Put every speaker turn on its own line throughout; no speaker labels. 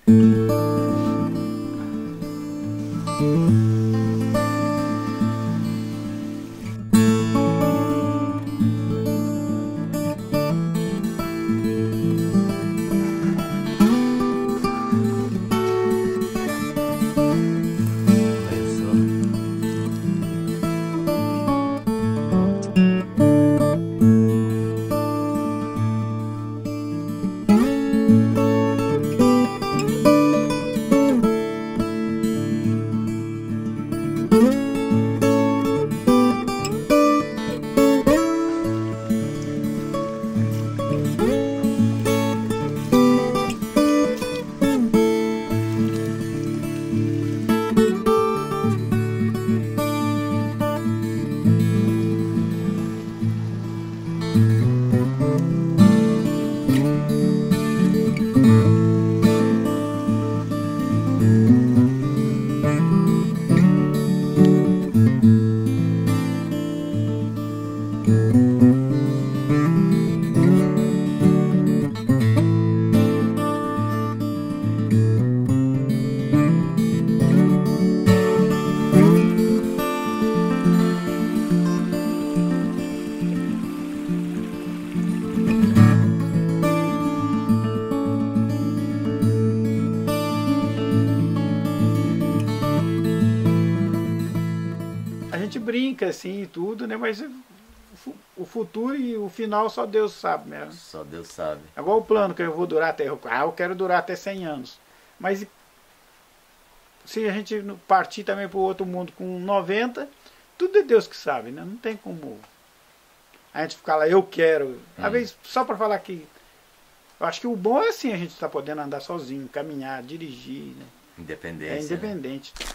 A gente brinca assim e tudo, né? Mas o futuro e o final só Deus sabe mesmo.
Só Deus sabe.
É igual o plano que eu vou durar até... eu quero durar até 100 anos. Mas se a gente partir também para o outro mundo com 90, tudo é Deus que sabe, né? Não tem como a gente ficar lá, eu quero. Às vezes, só para falar que... Eu acho que o bom é assim, a gente estar podendo andar sozinho, caminhar, dirigir, né?
Independência.
É independente. Né?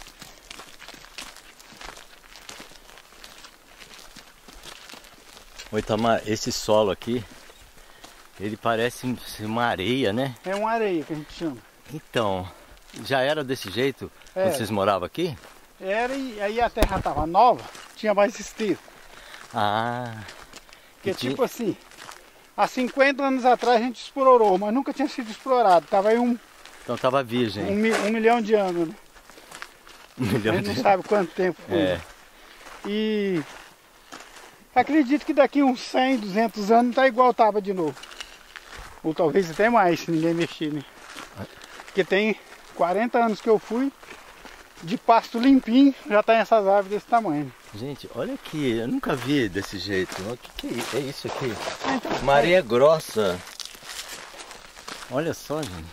Oi, Itamar, esse solo aqui, ele parece uma areia, né?
É uma areia que a gente chama.
Então, já era desse jeito quando vocês moravam aqui?
Era, e aí a terra estava nova, tinha mais esterco.
Ah.
Porque tipo assim, há 50 anos atrás a gente explorou, mas nunca tinha sido explorado. Tava aí
então tava virgem.
Um milhão de anos, né?
1 milhão de anos.
A gente não sabe quanto tempo foi.
É.
E acredito que daqui uns 100, 200 anos tá igual tava de novo. Ou talvez até mais, se ninguém mexer, né? Porque tem 40 anos que eu fui, de pasto limpinho, já tá essas árvores desse tamanho.
Gente, olha aqui, eu nunca vi desse jeito. O que é isso aqui? Uma areia grossa. Olha só, gente.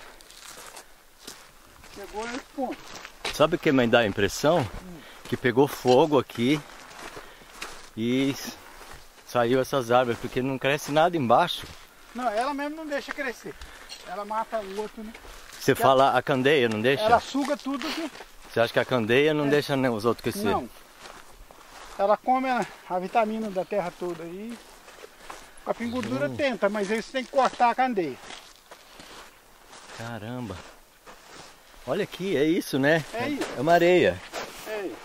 Chegou nesse ponto.
Sabe o que me dá a impressão? Que pegou fogo aqui e saiu essas árvores, porque não cresce nada embaixo.
Não, ela mesmo não deixa crescer. Ela mata o outro, né?
Você fala a candeia, não deixa?
Ela suga tudo aqui.
Você acha que a candeia não deixa os outros crescer?
Não. Ela come a vitamina da terra toda aí. O capim gordura tenta, mas aí você tem que cortar a candeia.
Caramba. Olha aqui, é isso, né?
É isso.
É uma areia.
É isso.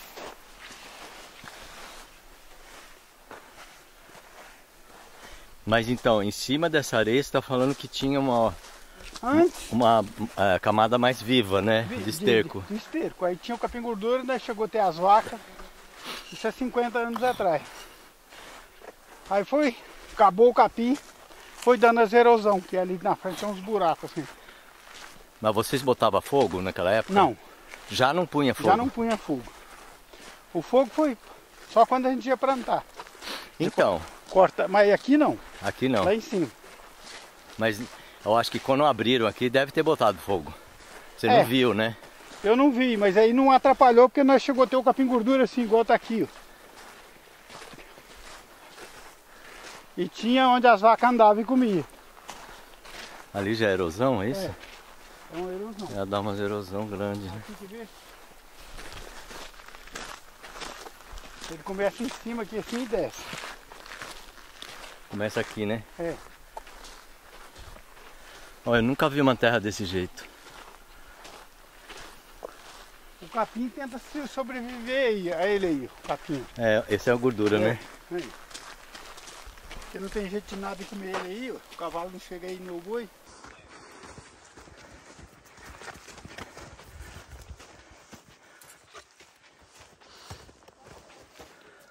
Mas então, em cima dessa areia você está falando que tinha uma camada mais viva, né? De esterco.
De esterco. Aí tinha o capim gordura, daí chegou até as vacas. Isso é 50 anos atrás. Aí acabou o capim, foi dando as erosão, que ali na frente tem uns buracos assim.
Mas vocês botavam fogo naquela época?
Não.
Já não punha fogo?
Já não punha fogo. O fogo foi só quando a gente ia plantar.
Então.
Corta, mas aqui não.
Aqui não.
Lá em cima.
Mas eu acho que quando abriram aqui deve ter botado fogo. Você não viu, né?
Eu não vi, mas aí não atrapalhou porque nós chegou a ter o capim gordura assim, igual tá aqui, ó. E tinha onde as vacas andavam e comiam.
Ali já é erosão, é isso?
É uma erosão.
Já dá uma erosão grande, né?
Aqui, quer ver? Ele começa em cima aqui assim e desce.
Começa aqui, né?
É.
Olha, eu nunca vi uma terra desse jeito.
O capim tenta sobreviver a ele aí, o capim.
É, esse é a gordura, né?
Aí. Porque não tem jeito de nada de comer ele aí, ó. O cavalo não chega aí no boi.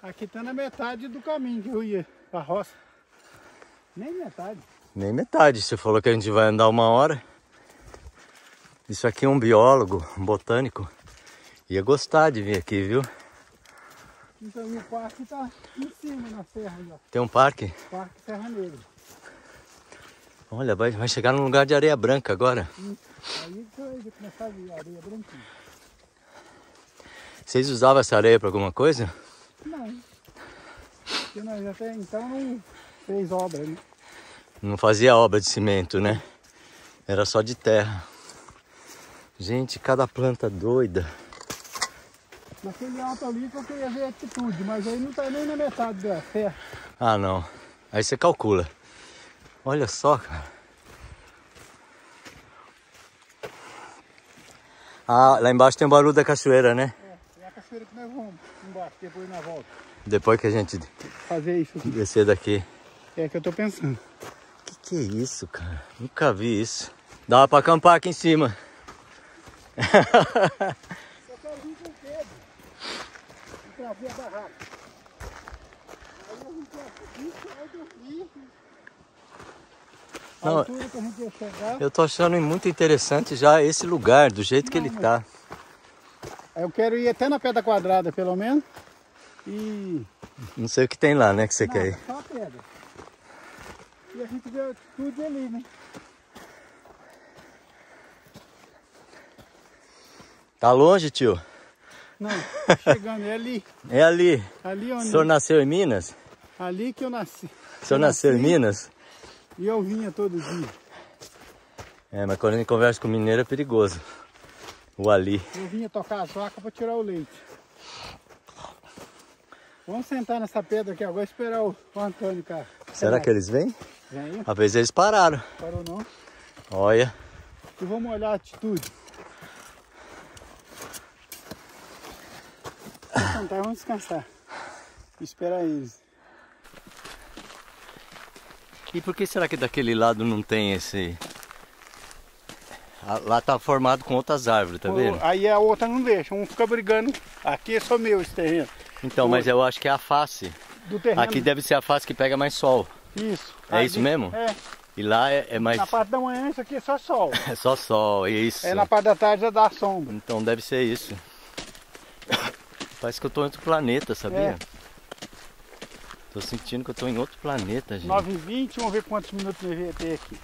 Aqui tá na metade do caminho que eu ia pra roça. Nem metade.
Nem metade. Você falou que a gente vai andar 1 hora. Isso aqui é um biólogo, um botânico. Ia gostar de vir aqui, viu?
Então o parque tá em cima na serra. Já.
Tem um parque?
Parque Serra Negra.
Olha, vai chegar num lugar de areia branca agora.
Aí você vai começar a ver areia branquinha.
Vocês usavam essa areia para alguma coisa?
Não. Porque nós até então não fez obra, né?
Não fazia obra de cimento, né? Era só de terra. Gente, cada planta doida.
Naquele alto ali que eu queria ver a atitude, mas aí não tá nem na metade da serra.
Ah, não. Aí você calcula. Olha só, cara. Ah, lá embaixo tem o barulho da cachoeira, né?
É a cachoeira que nós vamos embaixo, depois na volta.
Depois que a gente
Fazer isso aqui.
descer daqui.
É que eu tô pensando.
Que é isso, cara? Nunca vi isso. Dá pra acampar aqui em cima.
Eu quero vir com o Pedro e trazer a barraca. Aí a gente vai dormir. A
Não,
altura que a gente ia chegar.
eu tô achando muito interessante já esse lugar, do jeito que ele tá.
Eu quero ir até na Pedra Quadrada, pelo menos. E...
Não sei o que tem lá, né, que você quer ir.
Só a pedra. E a gente vê tudo ali, né?
Tá longe, tio?
Não, chegando, é ali.
É ali.
Ali onde...
O senhor nasceu em Minas?
Ali que eu nasci.
O senhor nasceu em Minas?
E eu vinha todo dia.
É, mas quando a gente conversa com o mineiro é perigoso. O ali.
Eu vinha tocar as vacas para tirar o leite. Vamos sentar nessa pedra aqui agora e esperar o Antônio, cara.
Será que eles vêm?
Vem.
Às vezes eles pararam.
Parou não.
Olha.
E vamos olhar a atitude. Vamos sentar, vamos descansar. Esperar eles.
E por que será que daquele lado não tem esse... Lá tá formado com outras árvores, tá vendo?
Aí a outra não deixa, um fica brigando. Aqui é só meu esse terreno.
Então, mas eu acho que é a face.
Do terreno.
Aqui deve ser a face que pega mais sol.
Isso.
É
Ali,
isso mesmo?
É.
E lá é mais...
Na parte da manhã isso aqui é só sol.
É só sol, isso.
É na parte da tarde já dá sombra.
Então deve ser isso. Parece que eu tô em outro planeta, sabia?
É.
Tô sentindo que eu tô em outro planeta, gente.
9h20, vamos ver quantos minutos nós vai ter aqui.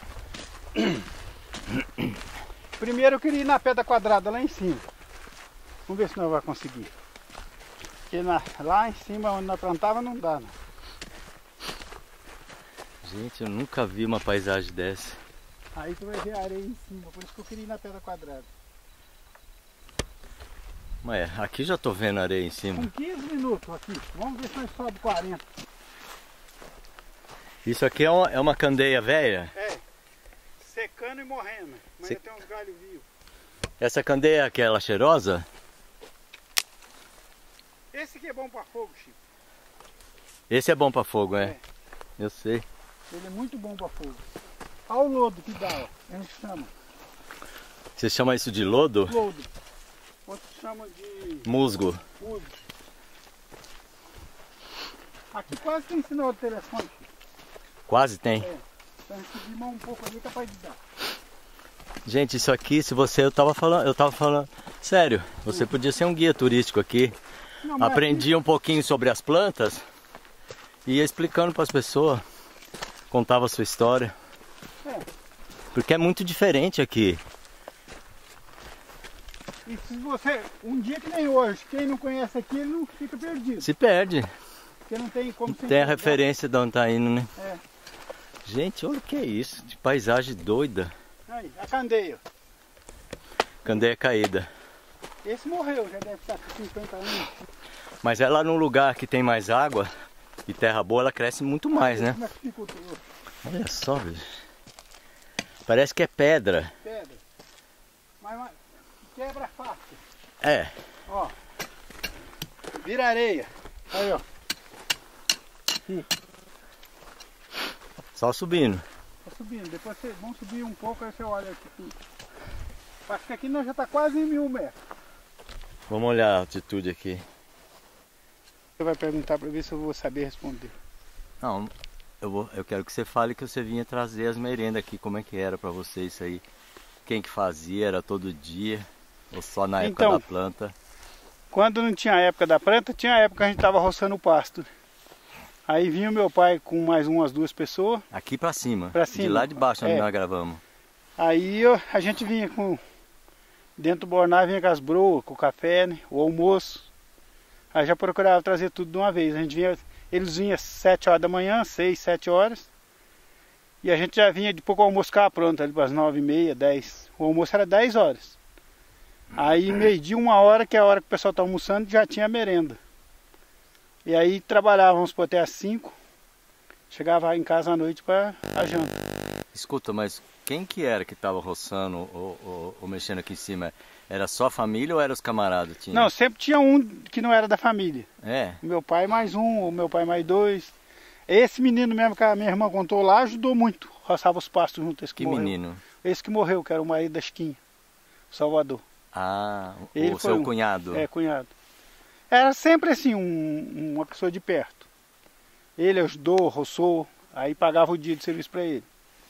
Primeiro eu queria ir na Pedra Quadrada, lá em cima. Vamos ver se nós vamos conseguir. Porque lá em cima onde nós plantava não dá, não.
Gente, eu nunca vi uma paisagem dessa.
Aí tu vai ver a areia em cima, por isso que eu queria ir na Pedra Quadrada.
Mas aqui já tô vendo areia em cima.
Com 15 minutos aqui, vamos ver se nós sobe 40.
Isso aqui é uma candeia velha?
É, secando e morrendo, mas ainda tem uns galhos vivos.
Essa candeia é aquela cheirosa?
Esse aqui é bom para fogo, Chico.
Esse é bom pra fogo, é?
É.
Eu sei.
Ele é muito bom para fogo. Olha o lodo que dá, ó. A gente chama.
Você chama isso de lodo?
Lodo. Outros chamam de
Musgo.
musgo. Aqui quase tem sinal de telefone.
Quase tem.
É. Então a gente subir um pouco ali, capaz de dar.
Gente, isso aqui, se você... Eu tava falando... Sério, você podia ser um guia turístico aqui.
Não, mas
Aprendia um pouquinho sobre as plantas e ia explicando para as pessoas. Contava a sua história.
É.
Porque é muito diferente aqui.
E se você, um dia que nem hoje, quem não conhece aqui, ele não fica perdido.
Se perde.
Porque não tem como...
Tem a referência de onde tá indo, né?
É.
Gente, olha o que é isso. De paisagem doida.
Aí, a candeia.
Candeia caída.
Esse morreu, já deve estar com 50 anos.
Mas ela num lugar que tem mais água e terra boa, ela cresce muito mais, né?
Como é que fica o outro?
Olha só, velho. Parece que é pedra.
Pedra. Mas quebra fácil.
É.
Ó. Vira areia. Aí, ó.
Só subindo.
Tá subindo. Depois vocês vão subir um pouco, aí você olha aqui tudo. Acho que aqui nós já está quase em 1000 metros.
Vamos olhar a altitude aqui.
Você vai perguntar para ver se eu vou saber responder.
Não, eu quero que você fale que você vinha trazer as merendas aqui, como é que era para você isso aí? Quem que fazia? Era todo dia? Ou só na época da planta?
Quando não tinha a época da planta, tinha a época que a gente estava roçando o pasto. Aí vinha o meu pai com mais umas 2 pessoas.
Aqui para cima?
Para cima.
De lá de baixo onde nós gravamos.
Aí a gente vinha com... Dentro do borná vinha com as broas, com o café, né, o almoço. Aí já procurava trazer tudo de uma vez. A gente vinha, eles vinham às 7 horas da manhã, 6, 7 horas. E a gente já vinha de pouco o almoço ficava pronto, ali para as 9h30, 10. O almoço era 10 horas. Aí meio-dia, 1 hora, que é a hora que o pessoal está almoçando, já tinha merenda. E aí trabalhávamos por até às 5. Chegava em casa à noite para a janta.
Escuta, mas quem que era que estava roçando ou mexendo aqui em cima? Era só a família ou eram os camaradas? Tinha?
Não, sempre tinha um que não era da família.
É?
O meu pai mais um, o meu pai mais 2. Esse menino mesmo que a minha irmã contou lá ajudou muito. Roçava os pastos junto. Esse que morreu.
Menino?
Esse que morreu, que era o marido da Chiquinha, Salvador.
Ah,
ele
o seu cunhado.
É, cunhado. Era sempre assim, uma pessoa de perto. Ele ajudou, roçou, aí pagava o dia de serviço para ele.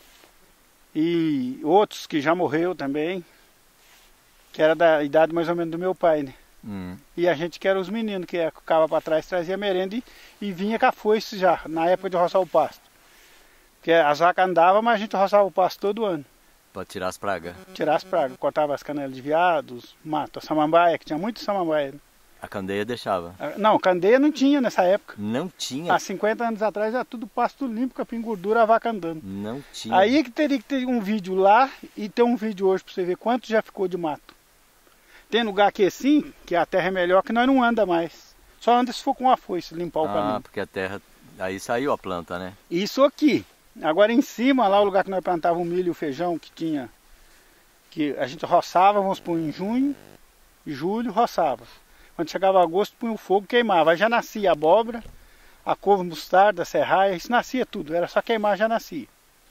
E outros que já morreu também, que era da idade mais ou menos do meu pai, né? E a gente que era os meninos, que ficava para trás, trazia merenda e vinha com a foice já, na época de roçar o pasto. Porque as vacas andavam, mas a gente roçava o pasto todo ano.
Para tirar as pragas?
Tirar as pragas, cortava as canelas de veados, mato, a samambaia, que tinha muito samambaia. Né?
A candeia deixava?
Não, candeia não tinha nessa época.
Não tinha?
Há 50 anos atrás era tudo pasto limpo, capim gordura, a vaca andando.
Não tinha?
Aí é que teria que ter um vídeo lá e ter um vídeo hoje para você ver quanto já ficou de mato. Tem lugar aqui assim, que a terra é melhor, que nós não anda mais. Só anda se for com uma foice, limpar o caminho.
Ah, porque a terra... Aí saiu a planta, né?
Isso aqui. Agora em cima, lá o lugar que nós plantávamos o milho e o feijão, que tinha... Que a gente roçava, vamos pôr em junho, julho, roçava. Quando chegava agosto, punha o fogo, queimava. Aí já nascia a abóbora, a couve mostarda, a serraia, isso nascia tudo. Era só queimar, já nascia.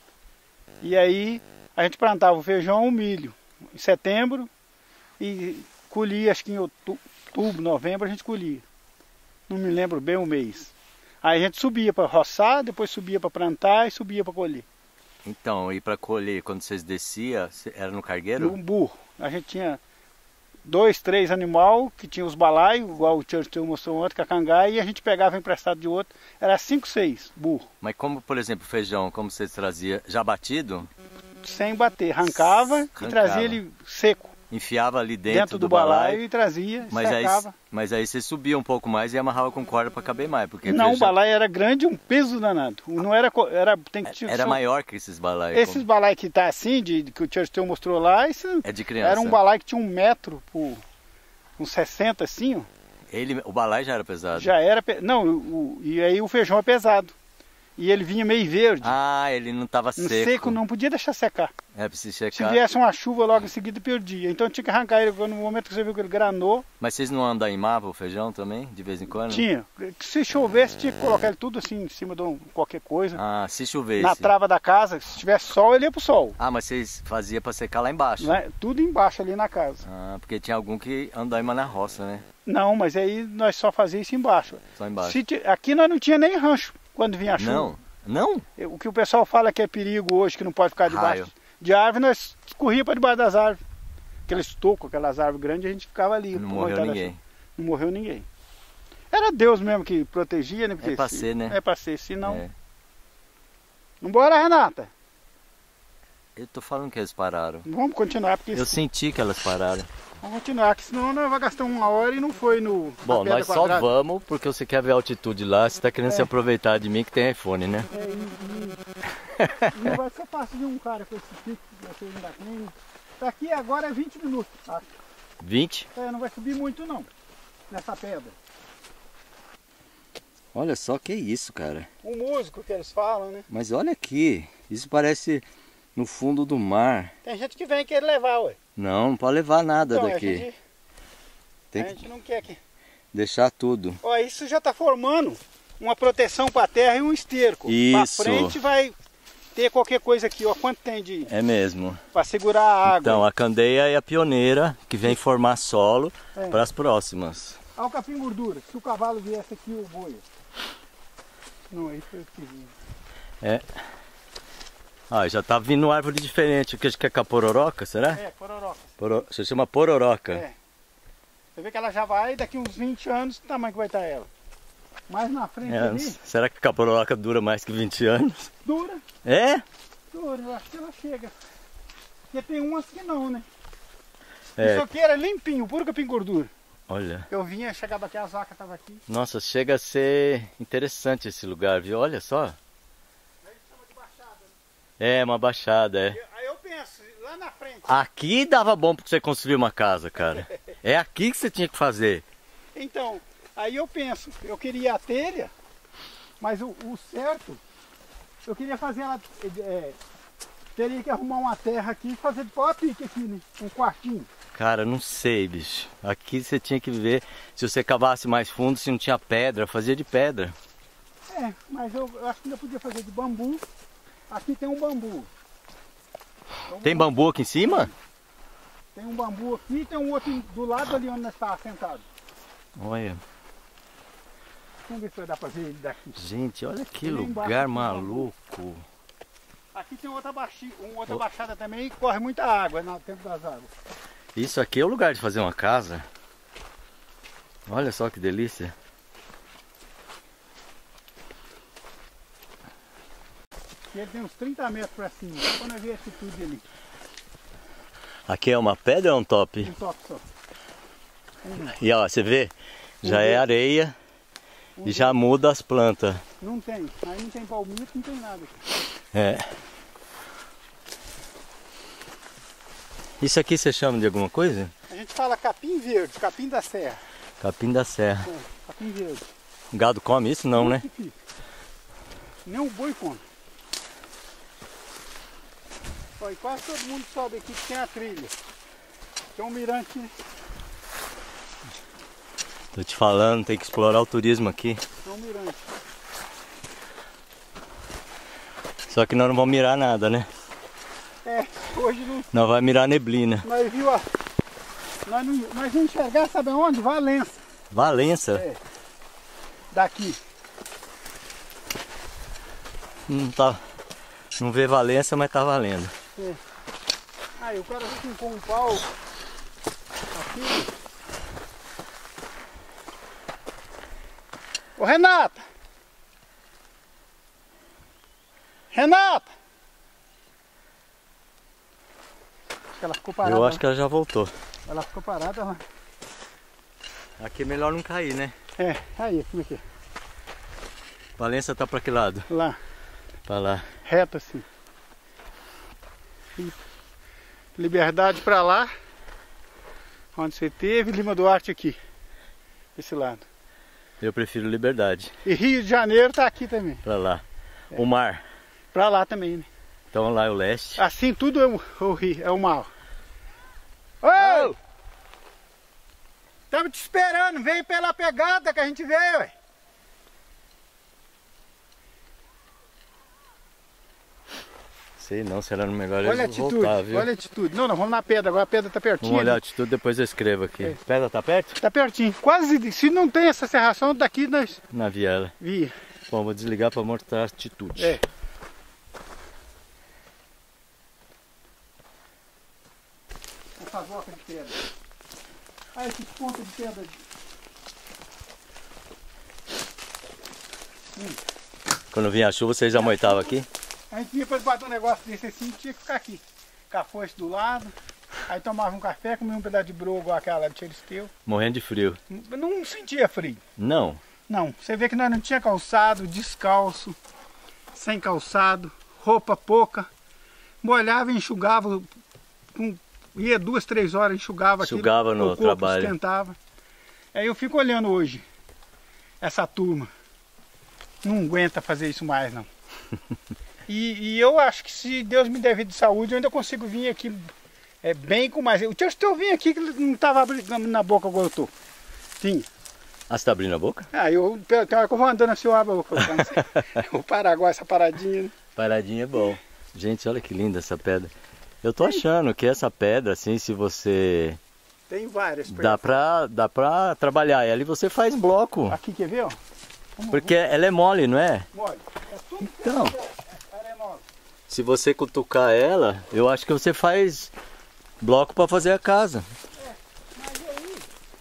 E aí a gente plantava o feijão, o milho, em setembro, e colhia, acho que em outubro, novembro a gente colhia. Não me lembro bem o mês. Aí a gente subia para roçar, depois subia para plantar e subia para colher.
Então, e para colher, quando vocês desciam, era no cargueiro?
No burro. A gente tinha 2, 3 animais que tinham os balaios, igual o Churchill mostrou ontem, com a cangaia, e a gente pegava emprestado de outro. Era 5, 6 burro.
Mas como, por exemplo, feijão, como vocês traziam? Já batido?
Sem bater. Arrancava e trazia ele seco.
Enfiava ali dentro do balaio
e trazia,
secava. Mas aí você subia um pouco mais e amarrava com corda para caber mais. Porque
não, feijão... o balaio era grande, um peso danado. Não era, tem que
era maior que esses balaios.
Esses balaios que tá assim, que o Churchill mostrou lá, isso
é de criança.
Era um balaio que tinha 1 metro por uns 60 assim, ó.
O balaio já era pesado?
Já era, não, e aí o feijão é pesado. E ele vinha meio verde.
Ah, ele não estava seco.
Seco, não podia deixar secar.
É, precisa secar.
Se viesse uma chuva logo em seguida, perdia. Então tinha que arrancar ele no momento que você viu que ele granou.
Mas vocês não andaimavam o feijão também, de vez em quando?
Tinha. Se chovesse, tinha que colocar ele tudo assim, em cima de qualquer coisa.
Ah, se chovesse.
Na trava da casa, se tivesse sol, ele ia pro sol.
Ah, mas vocês faziam para secar lá embaixo?
Tudo embaixo ali na casa.
Ah, porque tinha algum que andaima na roça, né?
Não, mas aí nós só fazíamos isso embaixo.
Só embaixo.
Aqui nós não tinha nem rancho quando vinha a chuva.
Não? Não?
O que o pessoal fala que é perigo hoje, que não pode ficar debaixo de árvore, nós corria para debaixo das árvores. Aqueles tocos, aquelas árvores grandes, a gente ficava ali.
Não morreu ninguém.
Não morreu ninguém. Era Deus mesmo que protegia, né? Porque
é para ser, né?
É para ser, senão... É. Vambora, Renata?
Eu tô falando que eles pararam.
Vamos continuar, porque...
Eu senti que elas pararam.
Vamos continuar, que senão nós vamos gastar 1 hora e não foi no...
Bom, nós só vamos porque você quer ver a altitude lá, você está querendo se aproveitar de mim que tem iPhone, né?
Não vai ser fácil de um cara com esse pico que você ainda tem. Daqui agora é 20 minutos, acho.
20?
Não vai subir muito não, nessa pedra.
Olha só que isso, cara.
O músico que eles falam, né?
Mas olha aqui, isso parece no fundo do mar.
Tem gente que vem querer levar, ué.
Não pode levar nada
então,
daqui.
A gente não quer que...
deixar tudo.
Ó, isso já está formando uma proteção para a terra e um esterco.
Isso.
Para frente vai ter qualquer coisa aqui, ó. Quanto tem de...
É mesmo.
Para segurar a água.
Então, a candeia é a pioneira que vem formar solo para as próximas.
Olha o capim gordura. Se o cavalo viesse aqui, o boi. Não, aí foi o que vinha.
É. Ah, já tá vindo árvore diferente. O que acho que é capororoca, será?
É, pororoca.
Você chama pororoca.
É. Você vê que ela já vai, daqui uns 20 anos, que tamanho que vai estar ela. Mais na frente ali...
Será que a capororoca dura mais que 20 anos?
Dura.
É?
Dura, eu acho que ela chega. Porque tem umas que não, né?
É.
Isso aqui era limpinho, puro capim gordura.
Olha.
Eu vinha, chegava aqui, as vacas estavam aqui.
Nossa, chega a ser interessante esse lugar, viu? Olha só.
Aí chama de baixada, né?
É, uma baixada, é.
Aí eu penso, lá na frente...
Aqui dava bom pra você construir uma casa, cara. É aqui que você tinha que fazer.
Então, aí eu penso, eu queria a telha, mas o certo, eu queria fazer ela... teria que arrumar uma terra aqui e fazer de pau a pique aqui, né? Um quartinho.
Cara, não sei, bicho. Aqui você tinha que ver se você cavasse mais fundo, se não tinha pedra, fazia de pedra.
É, mas eu acho que ainda podia fazer de bambu. Aqui tem um bambu.
Tem bambu aqui em cima?
Tem um bambu aqui e tem um outro do lado ali onde nós estávamos sentados.
Olha.
Vamos ver se vai dar pra ver ele daqui.
Gente, olha que
Ele embaixo
lugar
tem
maluco.
Aqui tem outra baixada também e corre muita água no tempo das águas.
Isso aqui é o lugar de fazer uma casa. Olha só que delícia.
E ele tem uns 30 metros pra cima. Quando eu vi esse tudo ali.
Aqui é uma pedra ou um top?
Um toque só.
E ó, você vê? Já é areia e já muda as plantas.
Não tem. Aí não tem palmito, não tem nada.
É. Isso aqui você chama de alguma coisa?
A gente fala capim verde, capim da serra.
Capim da serra.
É, capim verde.
O gado come isso? Não, né?
Nem o boi come. Ó, e quase todo mundo sobe aqui que tem a trilha. Tem um mirante, né?
Tô te falando, tem que explorar o turismo aqui.
Tem um mirante.
Só que nós não vamos mirar nada, né?
É, hoje não...
Nós vamos mirar neblina.
Nós viu a... Nós não enxergar, sabe onde? Valença.
Valença?
É. Daqui.
Não vê Valença, mas tá valendo.
É. Aí o cara vem com um pau aqui. Ô Renata! Renata! Acho que ela ficou parada.
Eu acho que ela já voltou.
Ela ficou parada lá.
Aqui é melhor não cair, né?
É, aí, como é que é?
Valença tá pra que lado?
Lá.
Pra lá.
Reto assim. Liberdade pra lá. Onde você teve, Lima Duarte aqui. Esse lado.
Eu prefiro Liberdade.
E Rio de Janeiro tá aqui também.
Pra lá. O mar.
Pra lá também, né?
Então lá é o leste.
Assim tudo é o rio, é o mar. Ô! Estamos te esperando, veio pela pegada que a gente veio, ué.
Sei não, será melhor
Olha a
eles
atitude,
voltar, viu?
olha a atitude. Não, vamos na pedra, agora a pedra tá pertinho.
Vamos olhar a atitude, depois eu escrevo aqui.
É.
Pedra tá perto?
Tá pertinho. Quase, se não tem essa serração daqui, nós
Na viela.
via.
Bom, vou desligar para mostrar a atitude.
É. Essa boca de pedra. Olha esses pontos de pedra.
Quando vinha a chuva, vocês amoitavam aqui?
A gente vinha para bater um negócio desse assim, tinha que ficar aqui. Com a foice do lado. Aí tomava um café, comia um pedaço de broa igual aquela de Cheristeu.
Morrendo de frio.
Não sentia frio.
Não.
Não, você vê que nós não tinha calçado, descalço, sem calçado, roupa pouca. Molhava e enxugava, ia 2, 3 horas, enxugava aquilo.
Enxugava no
o corpo
trabalho.
esquentava. Aí eu fico olhando hoje, essa turma. Não aguenta fazer isso mais, não. E eu acho que se Deus me der vida de saúde, eu ainda consigo vir aqui bem com mais. O Cheristeu vinha aqui que não estava abrindo na boca igual eu tô. Tinha.
Ah, você tá abrindo a boca?
Ah, tem hora que eu vou andando assim, eu abro a boca. O Paraguai, essa paradinha. Né?
Paradinha é bom. Gente, olha que linda essa pedra. Eu tô achando que essa pedra, assim, se você
Tem várias.
Dá pra trabalhar. E ali você faz bloco.
Aqui, quer ver, ó?
Porque ela é mole, não é?
Mole. É tudo
Então,
arenosa.
se você cutucar ela, eu acho que você faz bloco para fazer a casa.
Mas aí,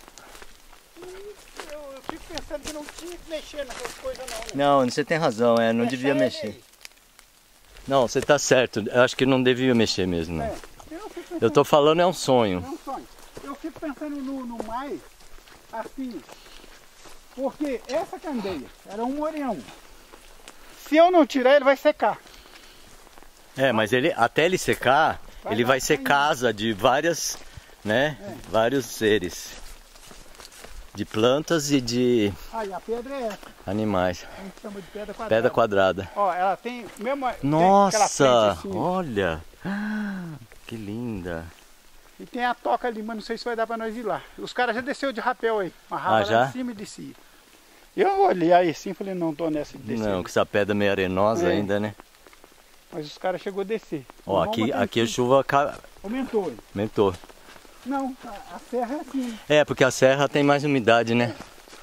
eu fico pensando que não tinha que mexer nessas coisas não, né?
Não, você tem razão, não devia mexer. Não, você tá certo, eu acho que não devia mexer mesmo, né? Eu tô falando é um sonho.
É um sonho. Eu fico pensando no mais, assim, porque essa candeia era um moreão. Se eu não tirar, ele vai secar.
Mas até ele secar, ele vai ser casa de várias, né? Vários seres. De plantas e de
Aí, a pedra é essa.
animais.
A gente chama de pedra quadrada.
Pedra quadrada.
Ó, ela tem mesmo.
Nossa,
assim,
olha. Que linda.
E tem a toca ali, mas não sei se vai dar pra nós ir lá. Os caras já desceu de rapel aí. Uma raba
já?
lá em cima e descia. Eu olhei aí assim e falei, não tô nessa de descer.
Não, que essa pedra meio arenosa ainda, né?
Mas os caras chegou a descer.
Ó, aqui a chuva
aumentou.
Aumentou.
Não, a serra é assim.
Porque a serra tem mais umidade, né?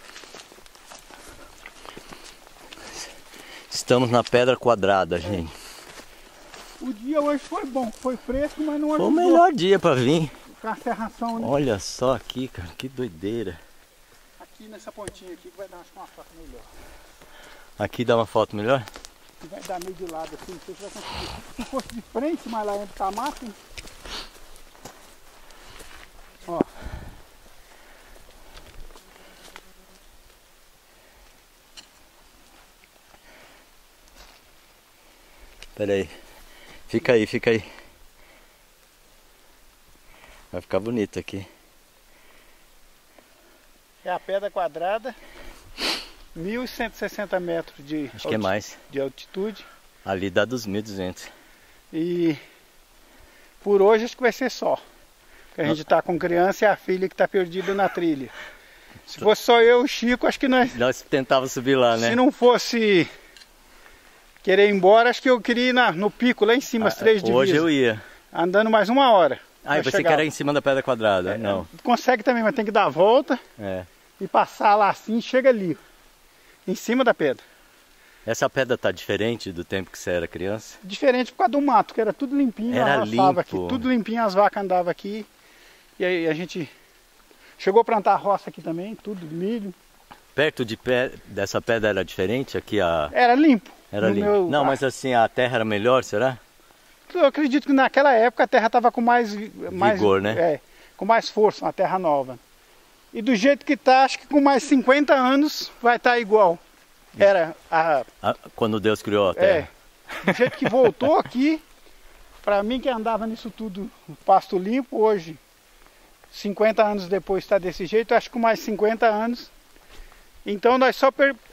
Estamos na pedra quadrada, gente.
O dia hoje foi bom, foi fresco, mas não
Foi
ajudou.
o melhor dia pra vir.
Com a serração, né?
Olha só aqui, cara, que doideira.
Aqui nessa pontinha aqui que vai dar uma foto melhor.
Aqui dá uma foto melhor?
Vai dar meio de lado assim, não sei se vai conseguir. Se fosse de frente, mas lá onde tá a mata, hein? Ó.
Pera aí. Fica aí, fica aí. Vai ficar bonito aqui.
É a pedra quadrada, 1.160 metros de
Acho que é mais.
De altitude.
Ali dá dos 1.200.
E por hoje acho que vai ser só. Porque a gente tá com criança e a filha que tá perdida na trilha. Se fosse só eu e o Chico, acho que nós
tentávamos subir lá, né?
Se não fosse querer ir embora, acho que eu queria ir no pico, lá em cima, as 3 divisas.
Hoje eu ia.
Andando mais 1 hora.
Você quer ir em cima da pedra quadrada? Não.
Consegue também, mas tem que dar a volta e passar lá assim, chega ali, em cima da pedra.
Essa pedra tá diferente do tempo que você era criança?
Diferente por causa do mato, que era tudo limpinho,
era limpo.
Aqui, tudo limpinho, as vacas andavam aqui. E aí a gente chegou a plantar roça aqui também, tudo, milho.
Perto dessa pedra era diferente? Aqui
Era limpo.
Era limpo. Não, mas assim, a terra era melhor, será?
Eu acredito que naquela época a terra estava com mais
vigor, né?
Com mais força, uma terra nova. E do jeito que está, acho que com mais 50 anos vai estar igual. Era
quando Deus criou a terra.
Do jeito que voltou aqui, para mim que andava nisso tudo, pasto limpo, hoje, 50 anos depois está desse jeito, acho que com mais 50 anos. Então nós só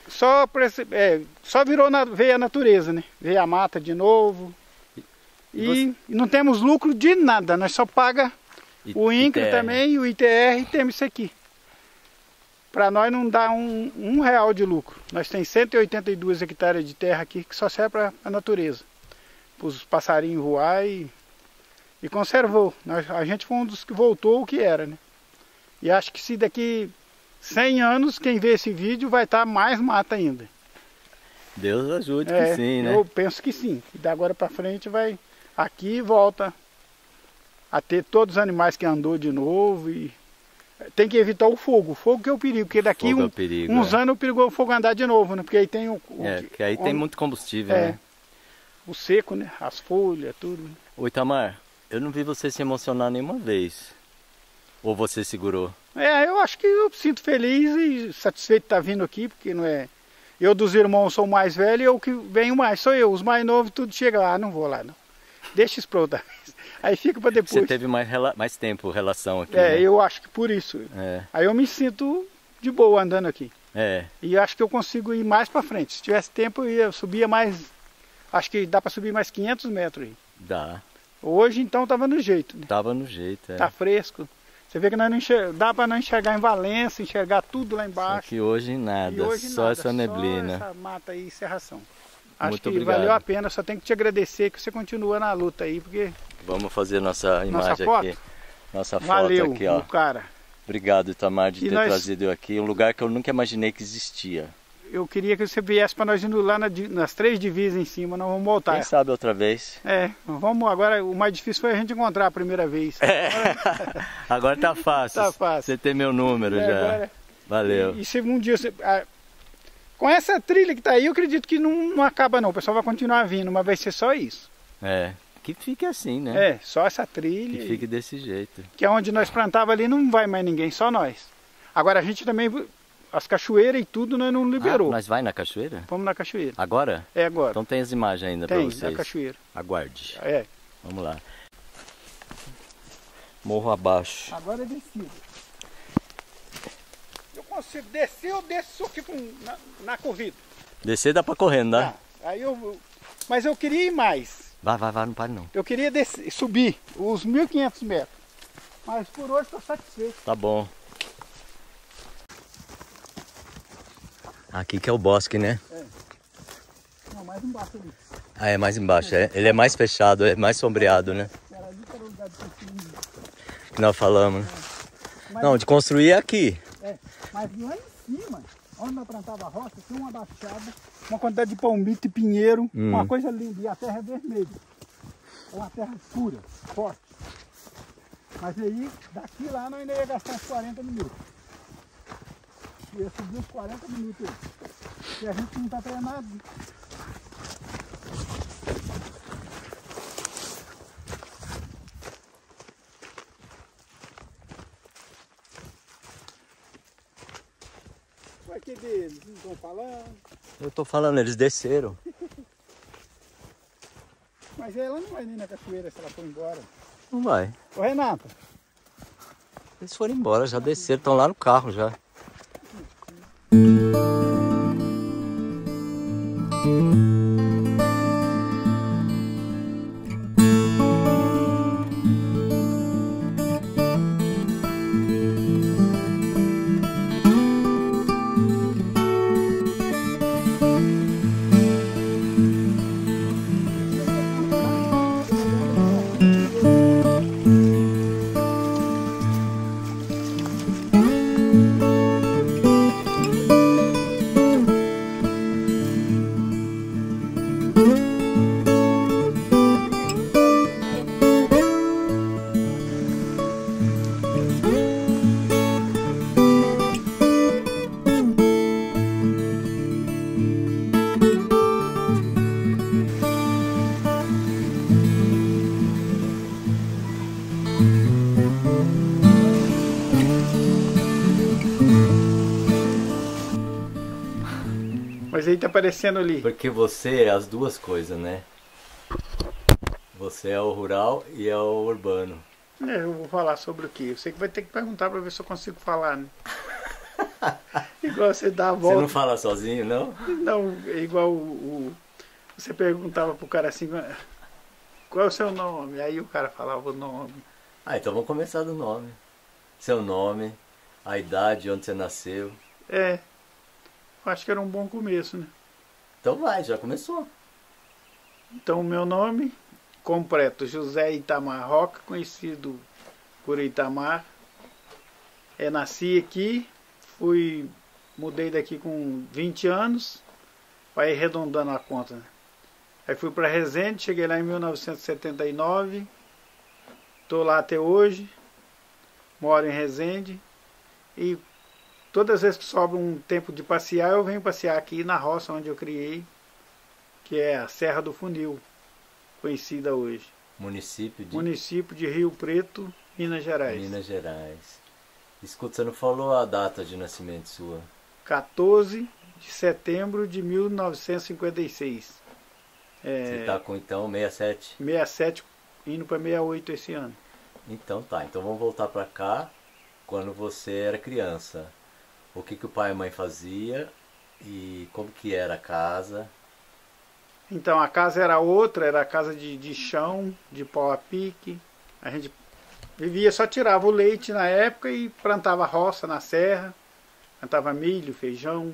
veio a natureza, né? Veio a mata de novo. E não temos lucro de nada, nós só paga o INCRA também, o ITR e temos isso aqui. Para nós não dá um real de lucro. Nós temos 182 hectares de terra aqui que só serve para a natureza. Para os passarinhos voar e conservou. A gente foi um dos que voltou o que era, né? E acho que se daqui 100 anos, quem vê esse vídeo vai estar mais mata ainda.
Deus ajude que sim, né?
Eu penso que sim. E da agora para frente vai... Aqui volta a ter todos os animais que andou de novo e tem que evitar o fogo. O fogo que é o perigo, porque daqui uns anos o perigo é o fogo andar de novo, né? Porque aí tem
que aí tem muito combustível, né?
O seco, né? As folhas, tudo.
Ô Itamar, eu não vi você se emocionar nenhuma vez. Ou você segurou?
Eu acho que eu me sinto feliz e satisfeito de estar vindo aqui, porque não é... Eu dos irmãos sou o mais velho e eu que venho mais, sou eu. Os mais novos tudo chega lá, não vou lá não. Deixa isso para outra vez. Aí fica para depois.
Você teve mais tempo relação aqui, né?
Eu acho que por isso. Aí eu me sinto de boa andando aqui. E acho que eu consigo ir mais para frente. Se tivesse tempo eu subia mais, acho que dá para subir mais 500 metros aí.
Dá.
Hoje então tava no jeito, né?
Tava no jeito,
Tá fresco. Você vê que nós não dá para não enxergar em Valença, enxergar tudo lá embaixo.
Só que hoje nada, só essa neblina.
Só essa mata aí e serração. Acho
Muito
que
obrigado.
Valeu a pena, só tenho que te agradecer que você continua na luta aí, porque...
Vamos fazer nossa imagem
foto?
aqui. Nossa foto
Valeu,
aqui, ó.
cara.
Obrigado, Itamar, de
E
ter
nós-
trazido eu aqui. Um lugar que eu nunca imaginei que existia.
Eu queria que você viesse para nós indo lá nas 3 divisas em cima, nós vamos voltar.
Quem sabe outra vez.
Vamos agora, o mais difícil foi a gente encontrar a primeira vez.
Agora tá fácil.
Tá fácil.
Você tem meu número já.
Agora,
Valeu.
e se um dia você... com essa trilha que tá aí, eu acredito que não acaba não. O pessoal vai continuar vindo, mas vai ser só isso.
Que fique assim, né?
Só essa trilha.
Que fique desse jeito.
Que é onde nós plantava ali, não vai mais ninguém, só nós. Agora a gente também... As cachoeiras e tudo nós não liberou.
Nós vai na cachoeira?
Vamos na cachoeira.
Agora?
É agora.
Então tem as imagens ainda para vocês.
Tem, na cachoeira.
Aguarde. Vamos lá. Morro abaixo.
Agora é descida. Eu consigo descer, eu desço, só fico na corrida.
Descer dá para correr, não dá?
Mas eu queria ir mais.
Vai, não pare não.
Eu queria subir os 1.500 metros. Mas por hoje estou satisfeito.
Tá bom. Aqui que é o bosque, né?
Não, mais embaixo ali.
É mais embaixo. Ele é mais fechado, é mais sombreado, né?
Era ali que era o lugar de construir.
Que nós falamos. Não, de construir é aqui.
Mas lá em cima, onde nós plantava a roça, tinha uma baixada, uma quantidade de palmito e pinheiro, uma coisa linda. E a terra é vermelha. É uma terra escura, forte. Mas aí, daqui lá, nós ainda ia gastar uns 40 minutos. Ia subir uns 40 minutos aí. E a gente não está treinado. Vai que deles, não estão falando.
Eu tô falando, eles desceram.
Mas ela não vai nem na cachoeira se ela for embora.
Não vai.
Ô Renata.
Eles foram embora, já desceram, estão lá no carro já.
Mas aí tá aparecendo ali.
Porque você é as duas coisas, né? Você é o rural e é o urbano.
Eu vou falar sobre o quê? Você que vai ter que perguntar para ver se eu consigo falar, né? Igual você dá a volta.
Você não fala sozinho, não?
Não, é igual você perguntava pro cara assim, qual é o seu nome? Aí o cara falava o nome.
Então vamos começar do nome. Seu nome, a idade, onde você nasceu.
Acho que era um bom começo, né?
Então vai, já começou.
Então o meu nome completo, José Itamar Roca, conhecido por Itamar. Nasci aqui, mudei daqui com 20 anos, vai arredondando a conta, né? Aí fui para Resende, cheguei lá em 1979, estou lá até hoje, moro em Resende e todas as vezes que sobra um tempo de passear, eu venho passear aqui na roça onde eu criei, que é a Serra do Funil, conhecida hoje. Município de Rio Preto, Minas Gerais.
Minas Gerais. Escuta, você não falou a data de nascimento sua?
14 de setembro de 1956.
Você está com então 67?
67, indo para 68 esse ano.
Então tá, então vamos voltar para cá, quando você era criança. O que o pai e a mãe fazia e como que era a casa?
Então a casa era outra, era a casa de chão, de pau a pique. A gente vivia, só tirava o leite na época e plantava roça na serra, plantava milho, feijão.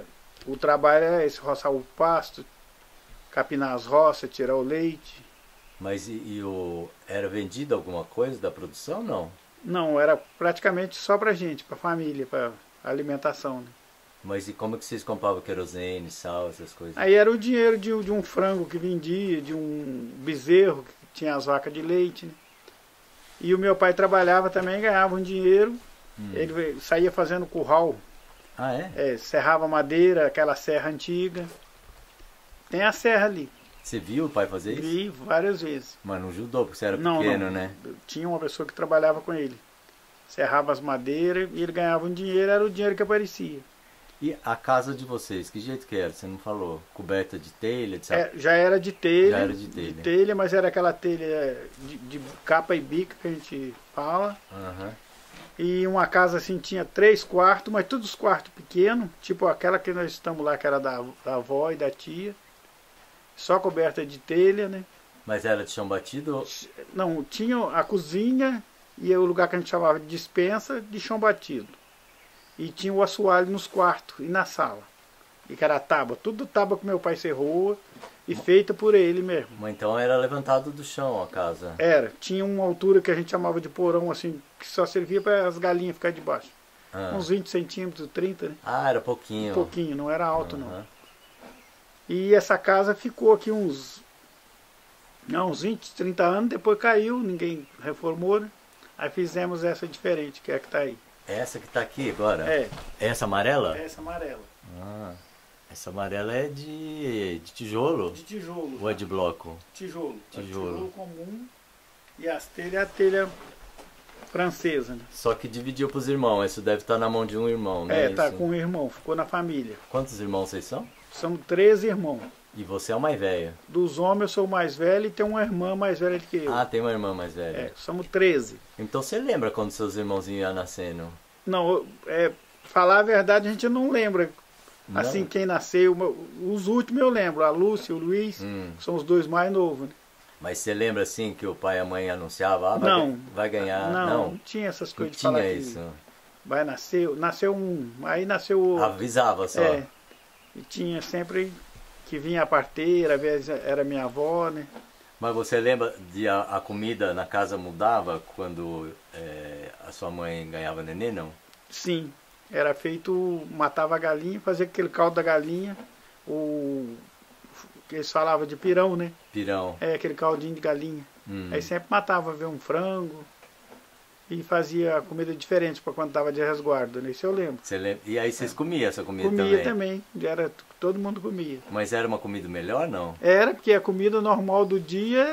O trabalho era esse, roçar o pasto, capinar as roças, tirar o leite.
Mas era vendido alguma coisa da produção, não?
Não, era praticamente só pra gente, pra família, pra alimentação, né?
Mas e como que vocês compravam querosene, sal, essas coisas?
Aí era o dinheiro de um frango que vendia, de um bezerro que tinha as vacas de leite, né? E o meu pai trabalhava também, ganhava um dinheiro. Ele saía fazendo curral.
Ah, é?
Serrava madeira, aquela serra antiga. Tem a serra ali.
Você viu o pai fazer isso?
Vi várias vezes.
Mas não ajudou, porque você era
Não,
pequeno,
não.
né?
Tinha uma pessoa que trabalhava com ele. Serrava as madeiras e ele ganhava um dinheiro, era o dinheiro que aparecia.
E a casa de vocês, que jeito que era? Você não falou? Coberta de telha, de sapato?
Já era de telha.
Já era de telha.
De telha, mas era aquela telha de capa e bica que a gente fala.
Aham.
E uma casa assim tinha 3 quartos, mas todos os quartos pequenos, tipo aquela que nós estamos lá, que era da avó e da tia. Só coberta de telha, né?
Mas era de chão batido?
Não, tinha a cozinha e o lugar que a gente chamava de despensa de chão batido. E tinha o assoalho nos quartos e na sala. E que era tábua, tudo tábua que meu pai serrou e feita por ele mesmo.
Mas então era levantado do chão a casa?
Era, tinha uma altura que a gente chamava de porão, assim, que só servia para as galinhas ficar debaixo. Uns 20 centímetros, 30, né?
Ah, era pouquinho.
Um pouquinho, não era alto não. E essa casa ficou aqui uns 20, 30 anos, depois caiu, ninguém reformou, né? Aí fizemos essa diferente, que é a que está aí.
Essa que está aqui agora?
É.
Essa amarela?
É essa amarela.
Ah, essa amarela é de tijolo?
De tijolo.
Ou é de bloco?
Tijolo.
Tijolo.
Tijolo comum. E as telhas é a telha francesa, né?
Só que dividiu para os irmãos, isso deve estar na mão de um irmão, né?
Tá
isso?
com um irmão, ficou na família.
Quantos irmãos vocês são?
São 13 irmãos.
E você é o mais velho?
Dos homens eu sou o mais velho e tem uma irmã mais velha do que eu.
Ah, tem uma irmã mais velha.
Somos 13.
Então você lembra quando seus irmãozinhos iam nascendo?
Não, falar a verdade a gente não lembra.
Não?
Assim, quem nasceu, os últimos eu lembro, a Lúcia e o Luiz, são os dois mais novos, né?
Mas você lembra assim que o pai e a mãe anunciavam, vai ganhar?
Não tinha essas coisas de
não
falar
tinha
que
isso.
vai nasceu um, aí nasceu outro.
Avisava só.
E tinha sempre que vinha a parteira, às vezes era minha avó, né?
Mas você lembra de a comida na casa mudava quando a sua mãe ganhava neném, não?
Sim, era feito, matava a galinha, fazia aquele caldo da galinha, que eles falavam de pirão, né?
Pirão.
Aquele caldinho de galinha. Aí sempre matava, ver um frango e fazia comida diferente para quando estava de resguardo, né? Isso eu lembro.
Você lembra? E aí vocês comiam essa comida
Comia também, todo mundo comia.
Mas era uma comida melhor, não?
Era, porque a comida normal do dia,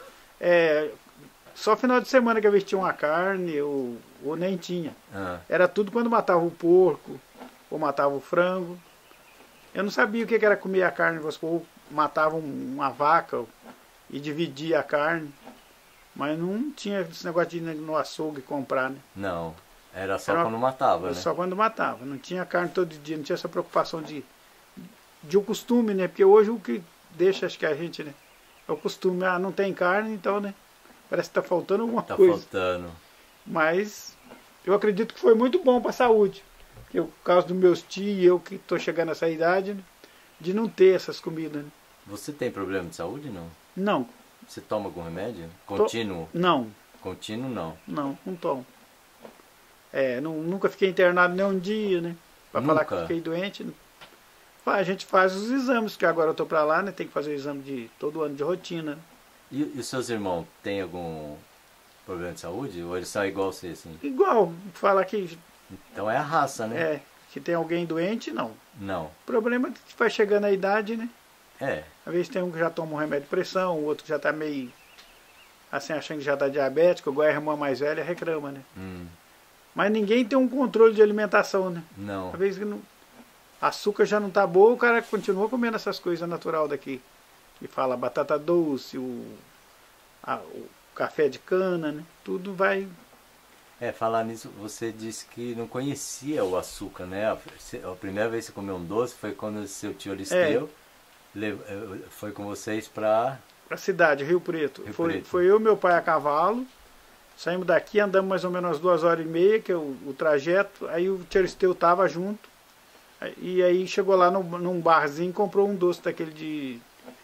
só final de semana que eu vestia uma carne, ou nem tinha. Era tudo quando matava o porco, ou matava o frango. Eu não sabia o que era comer a carne, ou matava uma vaca e dividia a carne. Mas não tinha esse negócio de ir no açougue comprar, né?
Não, era só quando matava, né?
Só quando matava, não tinha carne todo dia, não tinha essa preocupação de o costume, né? Porque hoje o que deixa, acho que a gente, né? É o costume, não tem carne, então, né? Parece que tá faltando alguma coisa. Tá
faltando.
Mas eu acredito que foi muito bom para a saúde. Porque por causa dos meus tios, eu que estou chegando nessa idade, né? De não ter essas comidas, né?
Você tem problema de saúde, não?
Não.
Você toma algum remédio? Contínuo?
Não.
Contínuo, não?
Não tomo. Nunca fiquei internado nem um dia, né? Para falar que fiquei doente. A gente faz os exames, que agora eu tô para lá, né? Tem que fazer o exame de todo ano de rotina. Né?
E os seus irmãos têm algum problema de saúde? Ou eles são igual você, assim?
Igual. Fala que...
Então é a raça, né?
Que tem alguém doente, não.
Não.
O problema é que vai chegando a idade, né? Às vezes tem um que já toma um remédio de pressão, o outro já está meio assim, achando que já está diabético, igual a irmã mais velha reclama, né? Mas ninguém tem um controle de alimentação, né?
Não.
Às vezes açúcar já não está boa, o cara continua comendo essas coisas natural daqui. Que fala batata doce, o café de cana, né? Tudo vai...
Falar nisso, você disse que não conhecia o açúcar, né? A primeira vez que você comeu um doce foi quando seu tio Aristeu... Foi com vocês para
a cidade, Rio Preto. Foi eu e meu pai a cavalo. Saímos daqui, andamos mais ou menos umas 2h30, que é o trajeto. Aí o tio Aristeu estava junto. E aí chegou lá num barzinho e comprou um doce daquele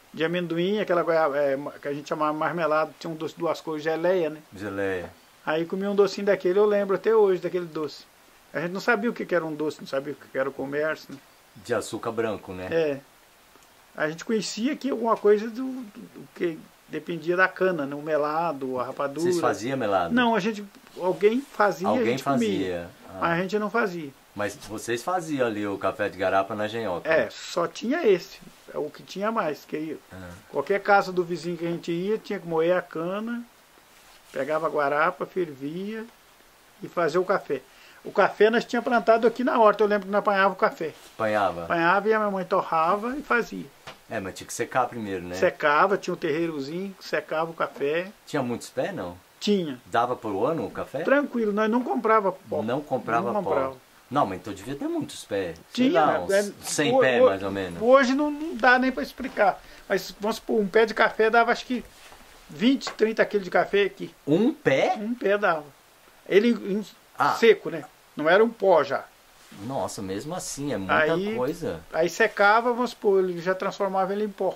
de amendoim, aquela goiaba, que a gente chamava marmelada, tinha um doce de duas cores, geleia, né?
Geleia.
Aí comia um docinho daquele, eu lembro até hoje daquele doce. A gente não sabia o que era um doce, não sabia o que era o comércio, né?
De açúcar branco, né?
É. A gente conhecia que alguma coisa do que dependia da cana, né? O melado, a rapadura.
Vocês faziam melado?
Não, alguém fazia, a
Alguém
gente
fazia.
comia, mas a gente não fazia.
Mas vocês faziam ali o café de garapa na engenhoca?
Só tinha esse, é o que tinha mais. Qualquer casa do vizinho que a gente ia, tinha que moer a cana, pegava a guarapa, fervia e fazia o café. O café nós tínhamos plantado aqui na horta, eu lembro que nós apanhava o café.
Apanhava?
Apanhava e a minha mãe torrava e fazia.
Mas tinha que secar primeiro, né?
Secava, tinha um terreirozinho, secava o café.
Tinha muitos pés, não?
Tinha.
Dava por ano o café?
Tranquilo, nós não comprava pó.
Não comprava
não
pó? Não, mas então devia ter muitos pés.
Tinha.
Sei lá, uns 100 pés mais ou menos.
Hoje não dá nem para explicar. Mas vamos supor, um pé de café dava acho que 20, 30 quilos de café aqui.
Um pé?
Um pé dava. Ele seco, né? Não era um pó já.
Nossa, mesmo assim, é muita coisa.
Aí secava, vamos supor, ele já transformava ele em pó.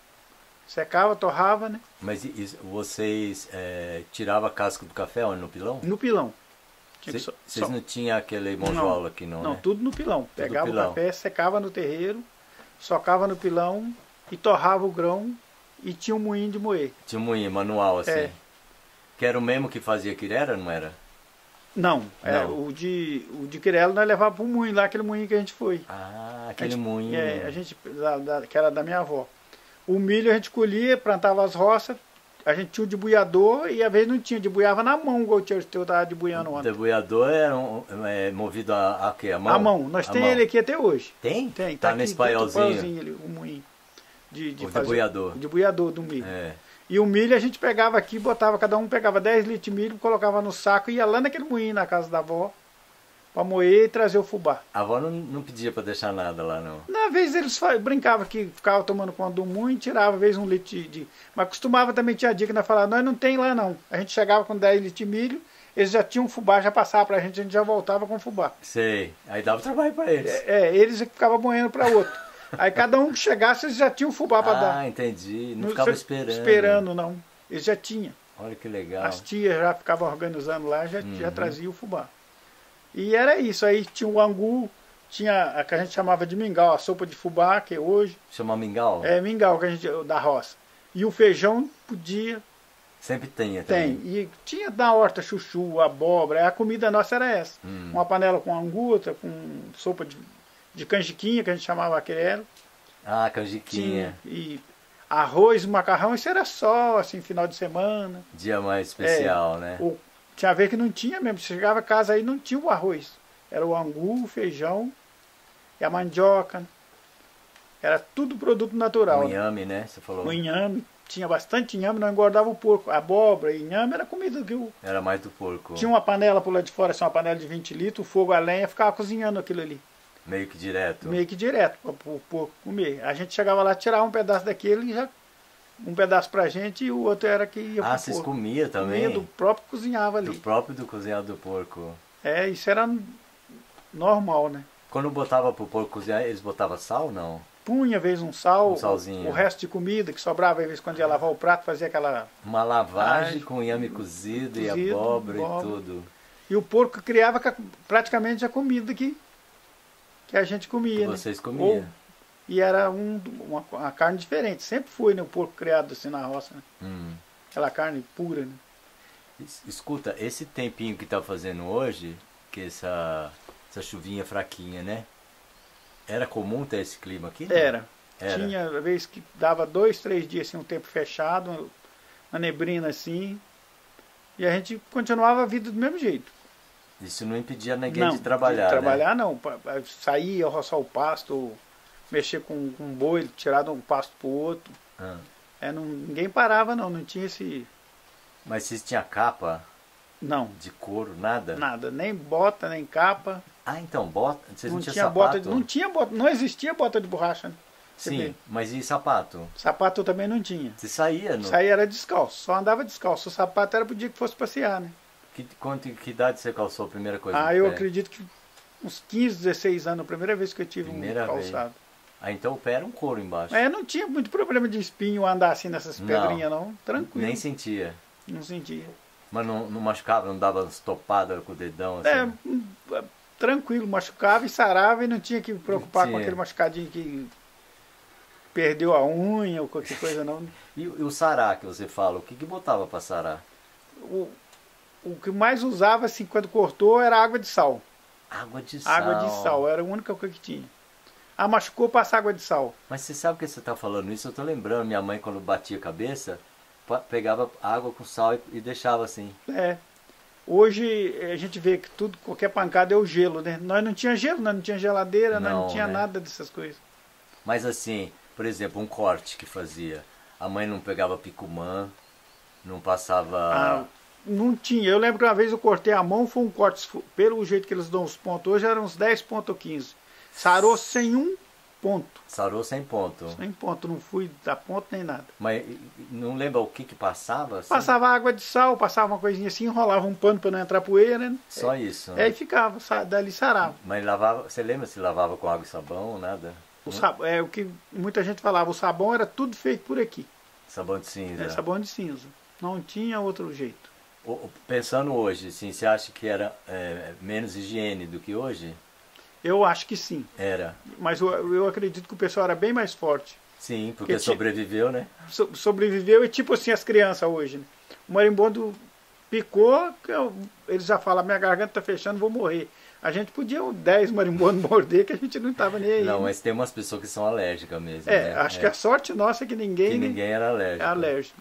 Secava, torrava, né?
Mas vocês tiravam a casca do café onde, no pilão?
No pilão.
Vocês não tinham aquele monjola aqui não,
não,
né?
tudo no pilão.
Tudo
Pegava
pilão.
o café, secava no terreiro, socava no pilão e torrava o grão e tinha um moinho de moer.
Tinha um moinho manual assim? Que era o mesmo que fazia quirera, não era?
Não, o de quirela nós levava para o moinho lá, aquele moinho que a gente foi.
Ah, aquele moinho.
Que era da minha avó. O milho a gente colhia, plantava as roças, a gente tinha o debuiador e às vezes não tinha, debuiava na mão, igual o tio estava debuiando ontem.
O debuiador era movido a quê? A mão?
A mão, nós temos ele aqui até hoje.
Tem?
Tem,
tá
aqui,
nesse paiolzinho
ali, o moinho.
O debuiador.
O debuiador do milho. E o milho a gente pegava aqui, botava, cada um pegava 10 litros de milho, colocava no saco e ia lá naquele moinho na casa da avó, para moer e trazer o fubá.
A avó não pedia para deixar nada lá, não?
Na vez eles brincavam que ficava tomando conta do moinho e tirava, às vezes, 1 litro Mas costumava também, tinha dica, nós falava, nós não tem lá não. A gente chegava com 10 litros de milho, eles já tinham fubá, já passava pra gente, a gente já voltava com fubá.
Sei, aí dava trabalho para eles.
Eles ficavam moendo para outro. Aí cada um que chegasse, eles já tinham fubá para dar.
Ah, entendi. Não ficava esperando.
Esperando, não. Eles já tinham.
Olha que legal.
As tias já ficavam organizando lá, já traziam o fubá. E era isso. Aí tinha o angu, tinha a que a gente chamava de mingau, a sopa de fubá, que hoje...
Chama mingau?
Mingau, que a gente, da roça. E o feijão podia...
Sempre tem.
E tinha na horta chuchu, abóbora. A comida nossa era essa. Uma panela com angu, outra com sopa de canjiquinha, que a gente chamava aquele.
Ah, canjiquinha.
E arroz, macarrão, isso era só, assim, final de semana.
Dia mais especial, né?
Tinha vez que não tinha mesmo. Você chegava a casa aí não tinha o arroz. Era o angu, o feijão e a mandioca. Era tudo produto natural.
O inhame, né? Você falou.
O inhame. Tinha bastante inhame, não engordava o porco. Abóbora e inhame era comida que
Era mais do porco.
Tinha uma panela por lá de fora, assim, uma panela de 20 litros, o fogo a lenha, ficava cozinhando aquilo ali.
Meio que direto?
Meio que direto, para o porco comer. A gente chegava lá, tirava um pedaço daquele e já... Um pedaço pra gente e o outro era que ia pro porco.
Vocês comiam também?
Comia, do próprio cozinhava ali.
Do próprio cozinhado do porco.
Isso era normal, né?
Quando botava pro porco cozinhar, eles botavam sal, não?
Punha, às vezes, um sal.
Um salzinho.
O resto de comida que sobrava, às vezes, quando ia lavar o prato, fazia aquela...
Uma lavagem com inhame cozido e abóbora e tudo.
E o porco criava praticamente a comida que a gente comia,
que vocês comiam.
E era uma carne diferente. Sempre foi, né? O porco criado assim na roça, né? Aquela carne pura, né?
Escuta, esse tempinho que tá fazendo hoje, que essa chuvinha fraquinha, né? Era comum ter esse clima aqui?
Era. Tinha vez que dava 2, 3 dias assim, um tempo fechado, uma neblina assim. E a gente continuava a vida do mesmo jeito.
Isso não impedia ninguém de trabalhar,
trabalhar não. Sair, roçar o pasto, mexer com um boi, tirar de um pasto pro outro. Ninguém parava não tinha esse...
Mas vocês tinham capa?
Não.
De couro, nada?
Nada, nem bota, nem capa.
Então, bota? Vocês não tinham
sapato?
Bota,
não tinha bota, não existia bota de borracha, né?
Sim, mas e sapato?
Sapato também não tinha.
Você saía?
Saía era descalço, só andava descalço. O sapato era pro dia que fosse passear, né?
Que idade você calçou a primeira coisa?
Eu acredito que uns 15, 16 anos, a primeira vez que eu tive um calçado.
Ah, então o pé era um couro embaixo.
Não tinha muito problema de espinho andar assim nessas pedrinhas não, tranquilo.
Nem sentia.
Não sentia.
Mas não machucava, não dava umas topadas com o dedão assim?
Tranquilo, machucava e sarava e não tinha que preocupar com aquele machucadinho que perdeu a unha ou qualquer coisa não.
E o sarar que você fala, o que botava para sarar?
O que mais usava assim quando cortou era água de sal.
Água de sal?
Água de sal, era a única coisa que tinha. Machucou, passa água de sal.
Mas você sabe que você está falando isso? Eu estou lembrando, minha mãe quando batia a cabeça, pegava água com sal e deixava assim.
Hoje a gente vê que tudo, qualquer pancada é o gelo, né? Nós não tinha gelo, nós não tinha geladeira, nós não tinha nada dessas coisas.
Mas assim, por exemplo, um corte que fazia, a mãe não pegava picumã, não passava...
Não tinha. Eu lembro que uma vez eu cortei a mão, foi um corte, pelo jeito que eles dão os pontos hoje, eram uns 10 pontos ou 15. Sarou sem um ponto.
Sarou sem ponto.
Sem ponto, não fui dar ponto nem nada.
Mas não lembra o que passava? Assim?
Passava água de sal, passava uma coisinha assim, enrolava um pano para não entrar poeira, né?
Só isso.
Aí ficava, dali sarava.
Mas lavava, você lembra se lavava com água e sabão ou nada?
O que muita gente falava, o sabão era tudo feito por aqui.
Sabão de cinza.
Sabão de cinza. Não tinha outro jeito.
Pensando hoje, assim, você acha que era menos higiene do que hoje?
Eu acho que sim.
Era.
Mas eu acredito que o pessoal era bem mais forte.
Sim, porque sobreviveu, né?
Sobreviveu e tipo assim as crianças hoje. Né? O marimbondo picou, eles já falam, minha garganta tá fechando, vou morrer. A gente podia 10 marimbondos morder que a gente não estava nem aí.
Não,
né?
mas tem umas pessoas que são alérgicas mesmo. Né?
Acho que a sorte nossa é que ninguém...
Que ninguém era alérgico.
É alérgico.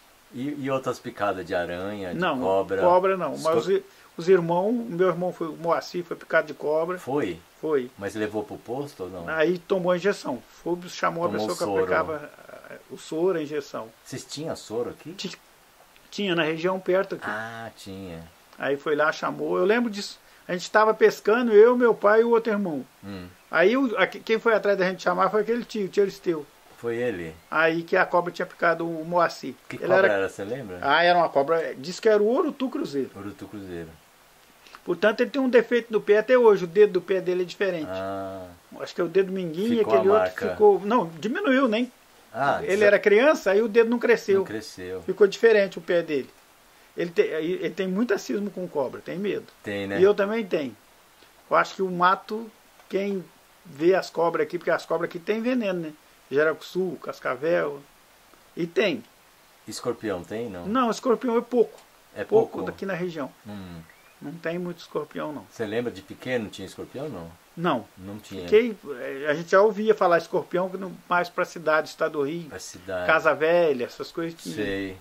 E outras picadas de aranha, de
não,
cobra?
Cobra não, mas os irmãos, meu irmão foi, o Moacir foi picado de cobra.
Foi?
Foi.
Mas levou pro posto ou não?
Aí tomou a injeção. Chamou a pessoa que aplicava o soro, a injeção.
Vocês tinham soro aqui?
Tinha, na região perto aqui.
Ah, tinha.
Aí foi lá, chamou. Eu lembro disso. A gente estava pescando, eu, meu pai e o outro irmão. Aí quem foi atrás da gente chamar foi aquele tio Aristeu.
Foi ele?
Aí que a cobra tinha picado o Moacir.
Que cobra era, você lembra?
Era uma cobra, disse que era o Urutu Cruzeiro.
Urutu Cruzeiro.
Portanto, ele tem um defeito no pé até hoje, o dedo do pé dele é diferente. Acho que é o dedo minguinho e aquele outro ficou... Não, diminuiu, nem. Ele era criança, aí o dedo não cresceu.
Não cresceu.
Ficou diferente o pé dele. Ele tem muito cismo com cobra, tem medo.
Tem, né?
E eu também tenho. Eu acho que o mato, quem vê as cobras aqui, porque as cobras aqui tem veneno, né? Jaracuçu, cascavel. E tem.
Escorpião tem, não?
Não, escorpião é pouco.
É pouco?
Daqui na região. Não tem muito escorpião, não.
Você lembra de pequeno tinha escorpião, não?
Não.
Não tinha.
A gente já ouvia falar escorpião mais para a cidade, estado do Rio.
Pra cidade.
Casa Velha, essas coisas.
Sei.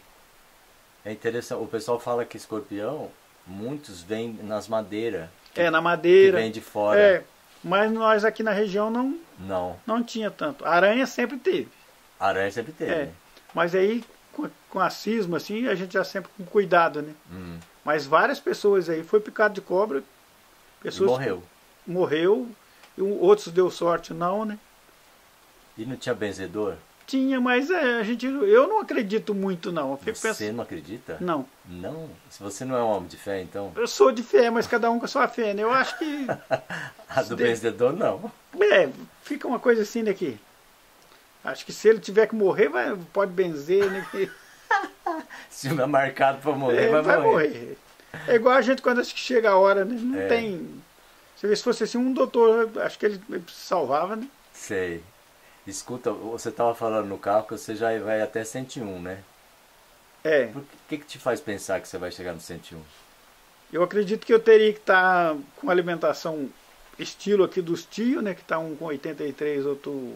É interessante. O pessoal fala que escorpião, muitos vêm nas madeiras.
Na madeira.
Que vem de fora.
Mas nós aqui na região não tinha tanto. Aranha sempre teve.
Aranha sempre teve.
Mas aí, com a cisma, assim, a gente já sempre com cuidado, né? Mas várias pessoas aí foi picado de cobra. Pessoas morreu. E outros deu sorte não, né?
E não tinha benzedor?
Tinha, mas eu não acredito muito não.
Você não acredita?
Não.
Não? Se você não é um homem de fé, então?
Eu sou de fé, mas cada um com a sua fé, né? Eu acho que...
A do benzedor, não.
Fica uma coisa assim daqui. Acho que se ele tiver que morrer, pode benzer, né?
Se não é marcado para morrer, vai morrer.
É igual a gente quando chega a hora, né? Não tem... Você vê, se fosse assim, um doutor, acho que ele salvava, né?
Sei. Escuta, você estava falando no carro que você já vai até 101, né? O que te faz pensar que você vai chegar no 101?
Eu acredito que eu teria que estar com alimentação estilo aqui dos tios, né? Que está um com 83, outro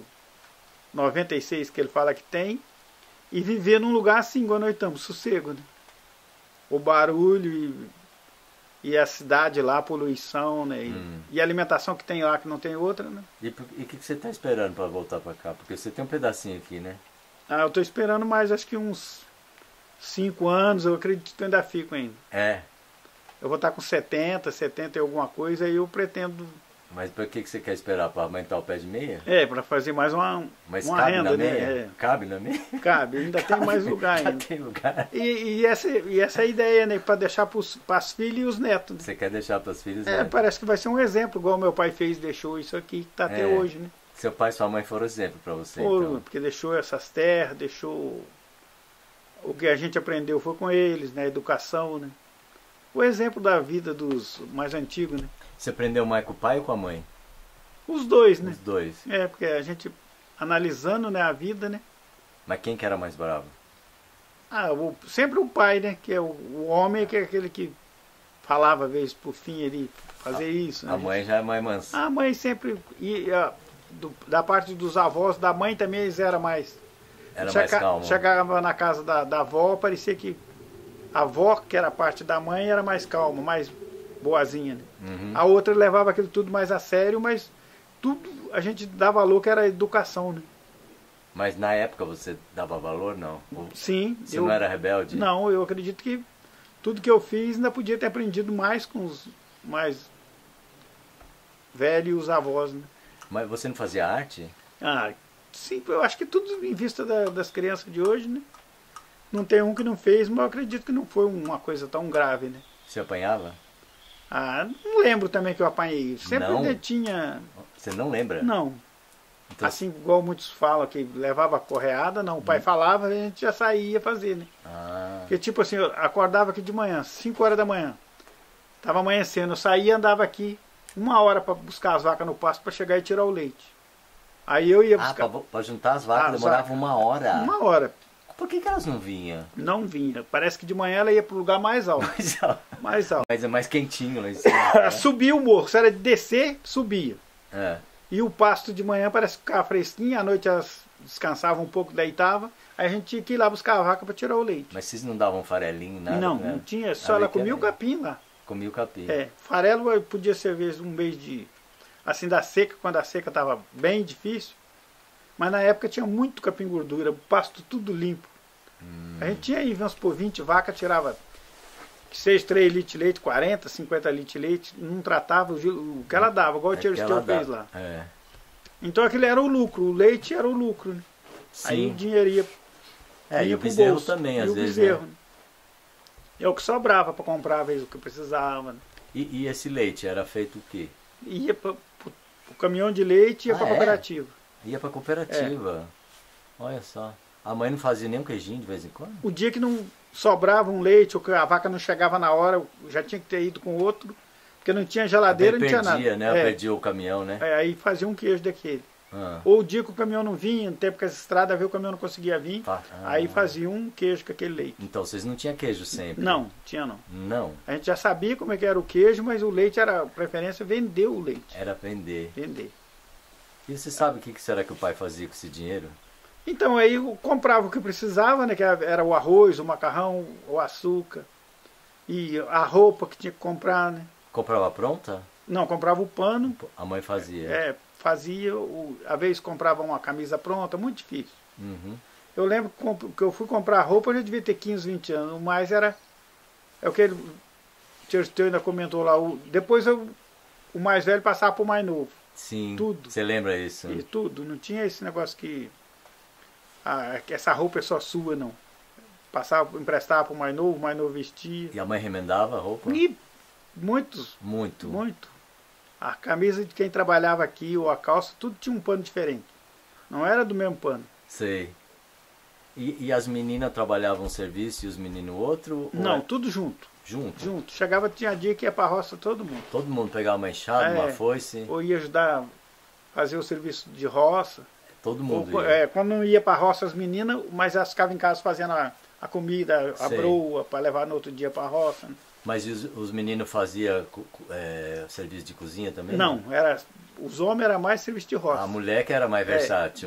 96 que ele fala que tem. E viver num lugar assim, igual nós estamos, sossego, né? O barulho e a cidade lá, a poluição, né? E a alimentação que tem lá, que não tem outra, né?
E o que você está esperando para voltar para cá? Porque você tem um pedacinho aqui, né?
Eu estou esperando mais, acho que uns 5 anos, eu acredito que eu ainda fico ainda. Eu vou estar com 70 e alguma coisa, e eu pretendo...
Mas para que você quer esperar? Para aumentar o pé de meia?
Para fazer mais uma
cabe
renda,
na
né?
meia? Cabe na meia?
Cabe, ainda tem mais lugar ainda.
Já tem lugar.
E essa é a ideia, né? Para deixar para as filhas e os netos. Né?
Você quer deixar para as filhas?
Parece que vai ser um exemplo, igual meu pai fez, deixou isso aqui, que está até hoje, né?
Seu pai e sua mãe foram exemplo para você,
Foram,
então.
porque deixou essas terras, deixou... O que a gente aprendeu foi com eles, né? Educação, né? O exemplo da vida dos mais antigos, né?
Você aprendeu mais com o pai ou com a mãe?
Os dois, né?
Os dois.
É, porque a gente analisando, né, a vida, né?
Mas quem que era mais bravo?
Sempre o pai, né? Que é o homem, que é aquele que falava, às vezes, por fim, ele fazer isso. Né?
A mãe já é mais mansa.
A mãe sempre... da parte dos avós, da mãe também eles eram mais...
Era mais calma.
Chegava na casa da avó, parecia que a avó, que era a parte da mãe, era mais calma, mais boazinha. Né?
Uhum.
A outra levava aquilo tudo mais a sério, mas tudo a gente dava valor, que era educação. Né?
Mas na época você dava valor, não?
Sim.
Você não era rebelde?
Não, eu acredito que tudo que eu fiz ainda podia ter aprendido mais com os mais velhos avós. Né?
Mas você não fazia arte?
Sim, eu acho que tudo em vista das crianças de hoje, né? Não tem um que não fez, mas eu acredito que não foi uma coisa tão grave, né?
Você apanhava?
Não lembro também que eu apanhei. Sempre
não?
Tinha...
Você não lembra?
Não.
Então...
Assim, igual muitos falam, que levava correada, não. O pai falava, a gente já saía fazer, né? Porque tipo assim, eu acordava aqui de manhã, 5 horas da manhã. Tava amanhecendo, eu saía e andava aqui 1 hora para buscar as vacas no pasto para chegar e tirar o leite. Aí eu ia buscar...
para juntar as vacas demorava 1 hora?
1 hora.
Por que elas não vinham?
Não vinha. Parece que de manhã ela ia para o lugar mais alto. Mais alto.
Mas é mais quentinho lá em cima. Né?
Subia o morro. Se era de descer, subia.
É.
E o pasto de manhã parece que ficava fresquinho. À noite elas descansavam um pouco, deitavam. Aí a gente tinha que ir lá buscar a vaca para tirar o leite.
Mas vocês não davam farelinho, nada?
Não,
né?
não tinha. Só ela comia o capim lá.
Comia o capim.
Farelo podia ser, às vezes, um mês de... Assim, da seca, quando a seca estava bem difícil. Mas na época tinha muito capim gordura, o pasto tudo limpo. A gente tinha aí, vamos por 20 vacas, tirava 6, 3 litros de leite, 40, 50 litros de leite, não tratava o que ela dava, igual o tio fez lá.
É.
Então aquilo era o lucro, o leite era o lucro. Né? Aí o dinheiro ia
e o bezerro também, às vezes. Bezerro, né?
É o que sobrava para comprar, às vezes, o que precisava. Né?
E esse leite era feito o quê?
Ia para o caminhão de leite e ia para a cooperativa.
Ia para a cooperativa. Olha só. A mãe não fazia nem um queijinho de vez em quando?
O dia que não sobrava um leite, ou que a vaca não chegava na hora, já tinha que ter ido com outro, porque não tinha geladeira, não tinha nada.
Né? Perdia o caminhão, né?
Aí fazia um queijo daquele. Ou o dia que o caminhão não vinha, no tempo que as estradas veio, o caminhão não conseguia vir, aí fazia um queijo com aquele leite.
Então vocês não tinham queijo sempre?
Não, tinha não.
Não?
A gente já sabia como é que era o queijo, mas o leite era a preferência vender o leite.
Era vender.
Vender.
E você sabe o que será que o pai fazia com esse dinheiro?
Então aí eu comprava o que precisava, né? Que era o arroz, o macarrão, o açúcar. E a roupa que tinha que comprar, né?
Comprava pronta?
Não, comprava o pano.
A mãe fazia?
Fazia. Às vezes comprava uma camisa pronta, muito difícil.
Uhum.
Eu lembro que eu fui comprar roupa, eu já devia ter 15, 20 anos. O mais era... É o que o tio ainda comentou lá. Depois o mais velho passava para o mais novo.
Sim.
Tudo.
Você lembra isso?
E tudo. Não tinha esse negócio que essa roupa é só sua, não. Passava, emprestava para o mais novo vestia.
E a mãe remendava a roupa?
E muitos.
Muito.
Muito. A camisa de quem trabalhava aqui, ou a calça, tudo tinha um pano diferente. Não era do mesmo pano.
Sei. E as meninas trabalhavam um serviço e os meninos outro?
Não, tudo junto.
Junto?
Chegava, tinha dia que ia para a roça todo mundo.
Todo mundo pegava uma enxada, uma foice?
Ou ia ajudar a fazer o serviço de roça.
Todo mundo ia?
Quando não ia para a roça as meninas, mas elas ficavam em casa fazendo a comida, a broa, para levar no outro dia para a roça. Né?
Mas os meninos faziam serviço de cozinha também?
Não, os homens eram mais serviço de roça.
A mulher que era mais versátil.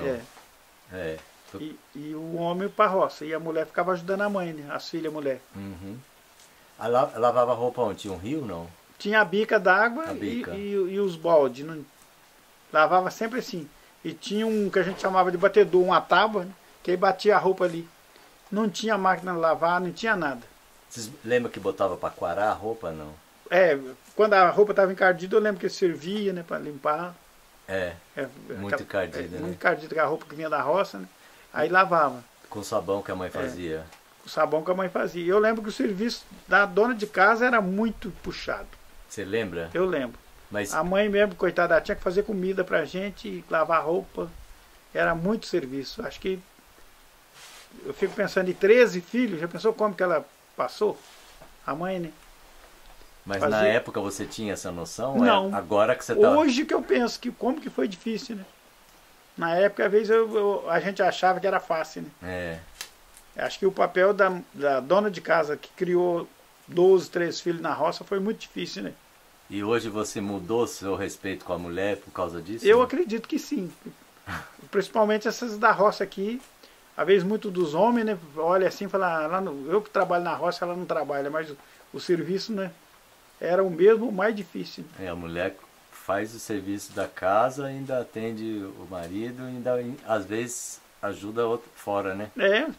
E o homem para a roça. E a mulher ficava ajudando a mãe, né? As filhas mulher.
Uhum. Lavava roupa onde? Tinha um rio, não?
Tinha a bica d'água e os baldes. Não... Lavava sempre assim. E tinha um que a gente chamava de batedor, uma tábua, né? Que aí batia a roupa ali. Não tinha máquina de lavar, não tinha nada.
Vocês lembram que botava para quarar a roupa, não?
Quando a roupa estava encardida, eu lembro que servia, né, para limpar.
Muito encardida, né?
Muito encardida, que a roupa que vinha da roça, né? Aí lavava.
Com sabão que a mãe fazia?
O sabão que a mãe fazia. Eu lembro que o serviço da dona de casa era muito puxado.
Você lembra?
Eu lembro.
Mas
A mãe mesmo, coitada, ela tinha que fazer comida pra gente, lavar roupa. Era muito serviço. Acho que eu fico pensando em 13 filhos, já pensou como que ela passou? A mãe, né?
Mas
Fazia-
na época você tinha essa noção?
Não.
Agora que você tá...
Hoje que eu penso que como que foi difícil, né? Na época, às vezes, a gente achava que era fácil, né? Acho que o papel da dona de casa que criou 12, 13 filhos na roça foi muito difícil, né?
E hoje você mudou seu respeito com a mulher por causa disso?
Eu
né?
acredito que sim. Principalmente essas da roça aqui. Às vezes, muito dos homens, né? Olha assim e fala, eu que trabalho na roça, ela não trabalha, mas o serviço, né? Era o mesmo, o mais difícil.
A mulher faz o serviço da casa, ainda atende o marido, ainda às vezes ajuda outro fora, né?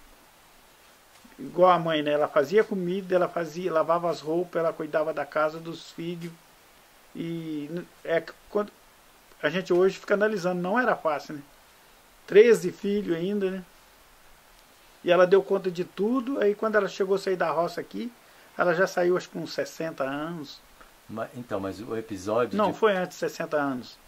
Igual a mãe, né? Ela fazia comida, lavava as roupas, ela cuidava da casa, dos filhos. E quando a gente hoje fica analisando, não era fácil, né? 13 filhos ainda, né? E ela deu conta de tudo. Aí quando ela chegou a sair da roça aqui, ela já saiu acho que com uns 60 anos.
Mas o episódio...
Não, foi antes de 60 anos.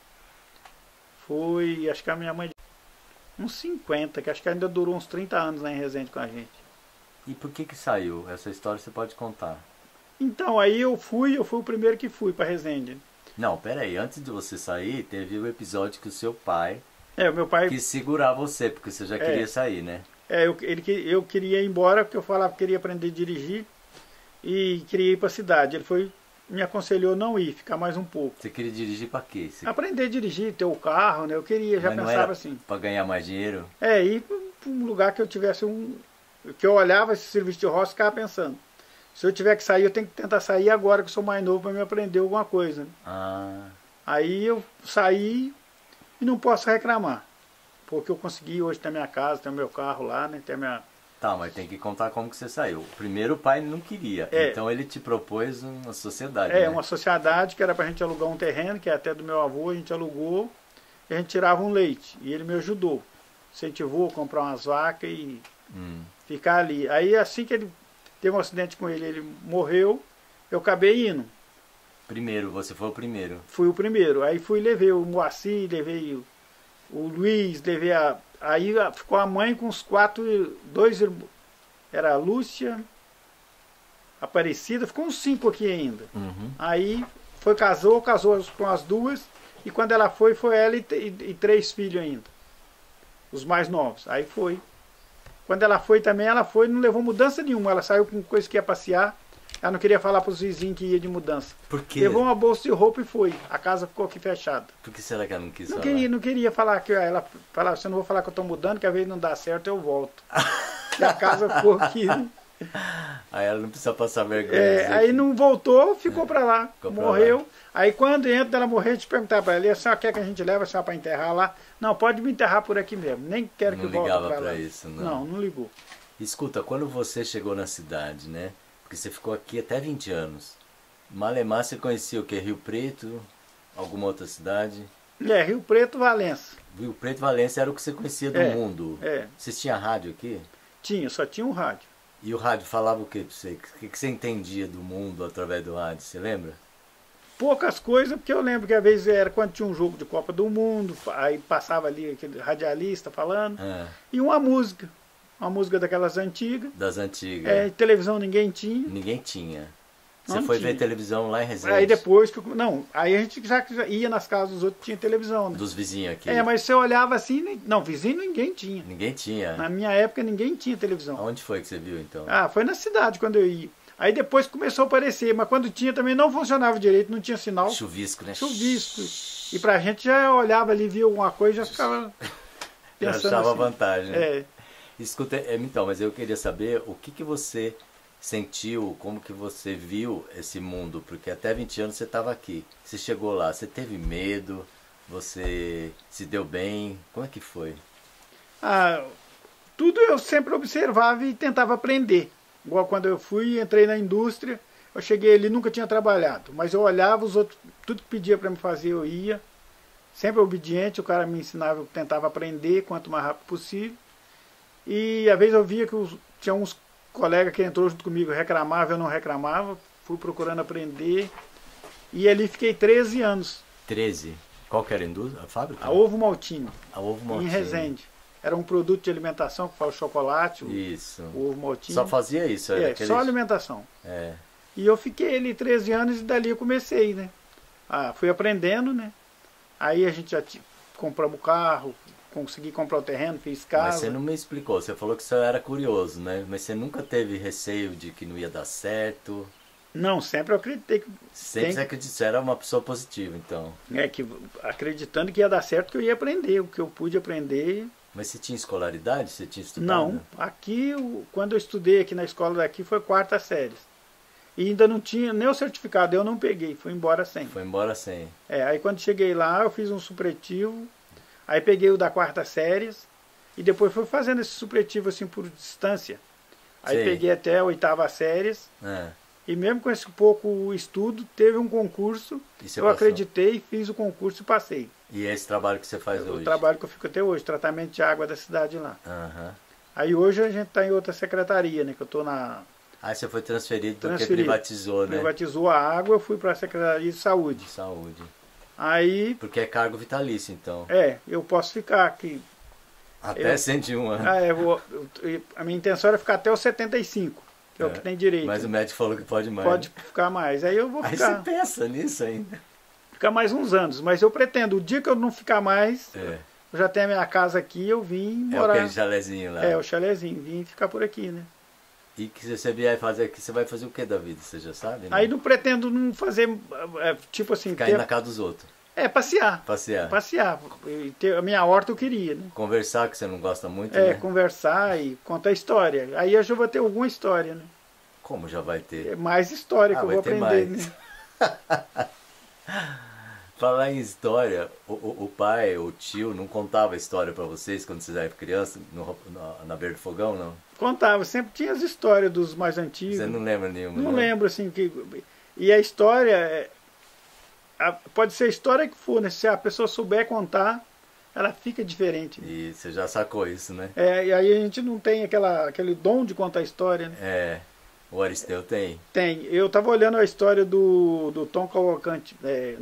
Foi, acho que a minha mãe... Uns 50, que acho que ainda durou uns 30 anos lá em Resende com a gente.
E por que saiu? Essa história você pode contar.
Então, aí eu fui o primeiro que fui para Resende.
Não, peraí, antes de você sair, teve o episódio que o seu pai
o meu pai
quis segurar você, porque você já queria sair, né?
Eu queria ir embora, porque eu falava que queria aprender a dirigir e queria ir para a cidade. Ele me aconselhou não ir, ficar mais um pouco.
Você queria dirigir para quê?
Aprender a dirigir, ter o carro, né? Eu queria, já
Mas não
pensava
era
assim.
para ganhar mais dinheiro?
Ir para um lugar que eu tivesse que eu olhava esse serviço de roça e ficava pensando. Se eu tiver que sair, eu tenho que tentar sair agora que eu sou mais novo para me aprender alguma coisa. Aí eu saí e não posso reclamar. Porque eu consegui hoje ter minha casa, ter meu carro lá, né? Ter minha...
Tá, mas tem que contar como que você saiu. Primeiro o pai não queria, então ele te propôs uma sociedade, né?
Uma sociedade que era pra gente alugar um terreno, que é até do meu avô, a gente alugou, e a gente tirava um leite. E ele me ajudou. Incentivou a comprar umas vacas e ficar ali. Aí assim que ele teve um acidente com ele morreu, eu acabei indo.
Primeiro, você foi o primeiro.
Fui o primeiro. Aí levei o Moacir, levei o Luiz, levei aí ficou a mãe com os dois irmãos. Era a Lúcia, Aparecida, ficou uns 5 aqui ainda. Aí casou com as duas, e quando ela foi ela e 3 filhos ainda. Os mais novos. Aí foi. Quando ela foi também, não levou mudança nenhuma. Ela saiu com coisa que ia passear. Ela não queria falar para os vizinhos que ia de mudança.
Por quê?
Levou uma bolsa de roupa e foi. A casa ficou aqui fechada.
Por que será que ela não quis falar?
Não queria falar. Ela falava, você não vou falar que eu estou mudando, que às vezes não dá certo, eu volto. E a casa ficou aqui.
Aí ela não precisa passar vergonha.
Aí não voltou, ficou para lá.
Ficou pra
morreu.
lá.
Aí quando entra dela morrer, a gente perguntava para ela, a senhora quer que a gente leve a senhora para enterrar lá? Não, pode me enterrar por aqui mesmo. Nem quero que volte para lá.
Não ligava para isso, não.
Não ligou.
Escuta, quando você chegou na cidade, né? Porque você ficou aqui até 20 anos. Malemar, você conhecia o quê? Rio Preto? Alguma outra cidade?
Rio Preto, Valença.
Rio Preto e Valência era o que você conhecia do mundo. Vocês tinham rádio aqui?
Só tinha um rádio.
E o rádio falava o que pra você? O que você entendia do mundo através do rádio? Você lembra?
Poucas coisas, porque eu lembro que às vezes era quando tinha um jogo de Copa do Mundo, aí passava ali aquele radialista falando, e uma música daquelas antigas.
Das antigas.
Televisão ninguém tinha.
Ninguém tinha. Você foi ver televisão lá em Resende?
Aí depois, aí a gente já ia nas casas dos outros, tinha televisão. Né?
Dos vizinhos aqui?
Mas você olhava assim, não, vizinho ninguém tinha.
Ninguém tinha?
Na minha época ninguém tinha televisão.
Onde foi que você viu então?
Foi na cidade quando eu ia. Aí depois começou a aparecer, mas quando tinha também não funcionava direito, não tinha sinal.
Chuvisco, né?
Chuvisco. E pra gente já olhava ali, via alguma coisa, já ficava pensando
já achava
assim.
vantagem. Escuta, então, mas eu queria saber o que você sentiu, como que você viu esse mundo, porque até 20 anos você estava aqui. Você chegou lá, você teve medo, você se deu bem, como é que foi?
Tudo eu sempre observava e tentava aprender. Igual quando eu entrei na indústria, eu cheguei ali, nunca tinha trabalhado, mas eu olhava os outros, tudo que pedia para me fazer eu ia, sempre obediente, o cara me ensinava, eu tentava aprender quanto mais rápido possível, e às vezes eu via que tinha uns colegas que entrou junto comigo, reclamava, eu não reclamava, fui procurando aprender, E ali fiquei 13 anos.
13. Qual que era a indústria? A fábrica?
A Ovo Maltine.
A Ovo Maltine.
Em Resende. Era um produto de alimentação que faz o chocolate,
Isso.
o Ovo Maltine.
Só fazia isso? Era
só alimentação.
É.
E eu fiquei ali 13 anos e dali eu comecei, né? Fui aprendendo, né? Aí a gente já compramos o carro, consegui comprar o terreno, fiz casa.
Mas você não me explicou, você falou que você era curioso, né? Mas você nunca teve receio de que não ia dar certo?
Não, sempre eu acreditei que...
Sempre você acreditou, você era uma pessoa positiva, então.
Acreditando que ia dar certo, que eu ia aprender, o que eu pude aprender.
Mas você tinha escolaridade? Você tinha estudado?
Não, aqui, quando eu estudei aqui na escola daqui, foi 4ª série. E ainda não tinha nem o certificado, eu não peguei, fui embora sem.
Foi embora sem.
Aí quando cheguei lá, eu fiz um supletivo, aí peguei o da 4ª série, e depois fui fazendo esse supletivo assim por distância. Aí
Sei.
peguei até a 8ª série, e mesmo com esse pouco estudo, teve um concurso, eu
passou?
acreditei, fiz o concurso e passei.
E é esse trabalho que você faz hoje?
O trabalho que eu fico até hoje, tratamento de água da cidade lá.
Uhum.
Aí hoje a gente está em outra secretaria, né? Que eu estou na...
Aí você foi transferido porque privatizou, né?
Privatizou a água, eu fui para a Secretaria de Saúde.
Saúde.
Aí...
Porque é cargo vitalício, então.
Eu posso ficar aqui.
Até 101 anos.
A minha intenção era ficar até os 75, que é o que tem direito.
Mas o médico falou que pode mais.
Pode ficar mais. Aí eu vou ficar...
Aí você pensa nisso ainda.
Ficar mais uns anos. Mas eu pretendo, o dia que eu não ficar mais, eu já tenho a minha casa aqui, eu vim morar...
É aquele chalezinho lá.
O chalezinho, vim ficar por aqui, né?
E que você vier fazer aqui, você vai fazer o que da vida? Você já sabe, né?
Aí não pretendo não fazer, tipo assim...
Ficar indo na casa dos outros.
Passear.
Passear.
Passear. A minha horta eu queria, né?
Conversar, que você não gosta muito, né?
Conversar e contar história. Aí eu já vou ter alguma história, né?
Como já vai ter?
Mais história que eu vou aprender,
mais.
Né?
Falar em história, o pai, o tio, não contava história pra vocês quando vocês eram crianças, na beira do fogão, não?
Contava, sempre tinha as histórias dos mais antigos.
Você não lembra nenhuma?
Não lembro, assim, que... E a história, pode ser a história que for, né? Se a pessoa souber contar, ela fica diferente. Né?
E você já sacou isso, né?
E aí a gente não tem aquele dom de contar história, né?
O Aristeu tem?
Tem. Eu estava olhando a história do Tom Cavalcante,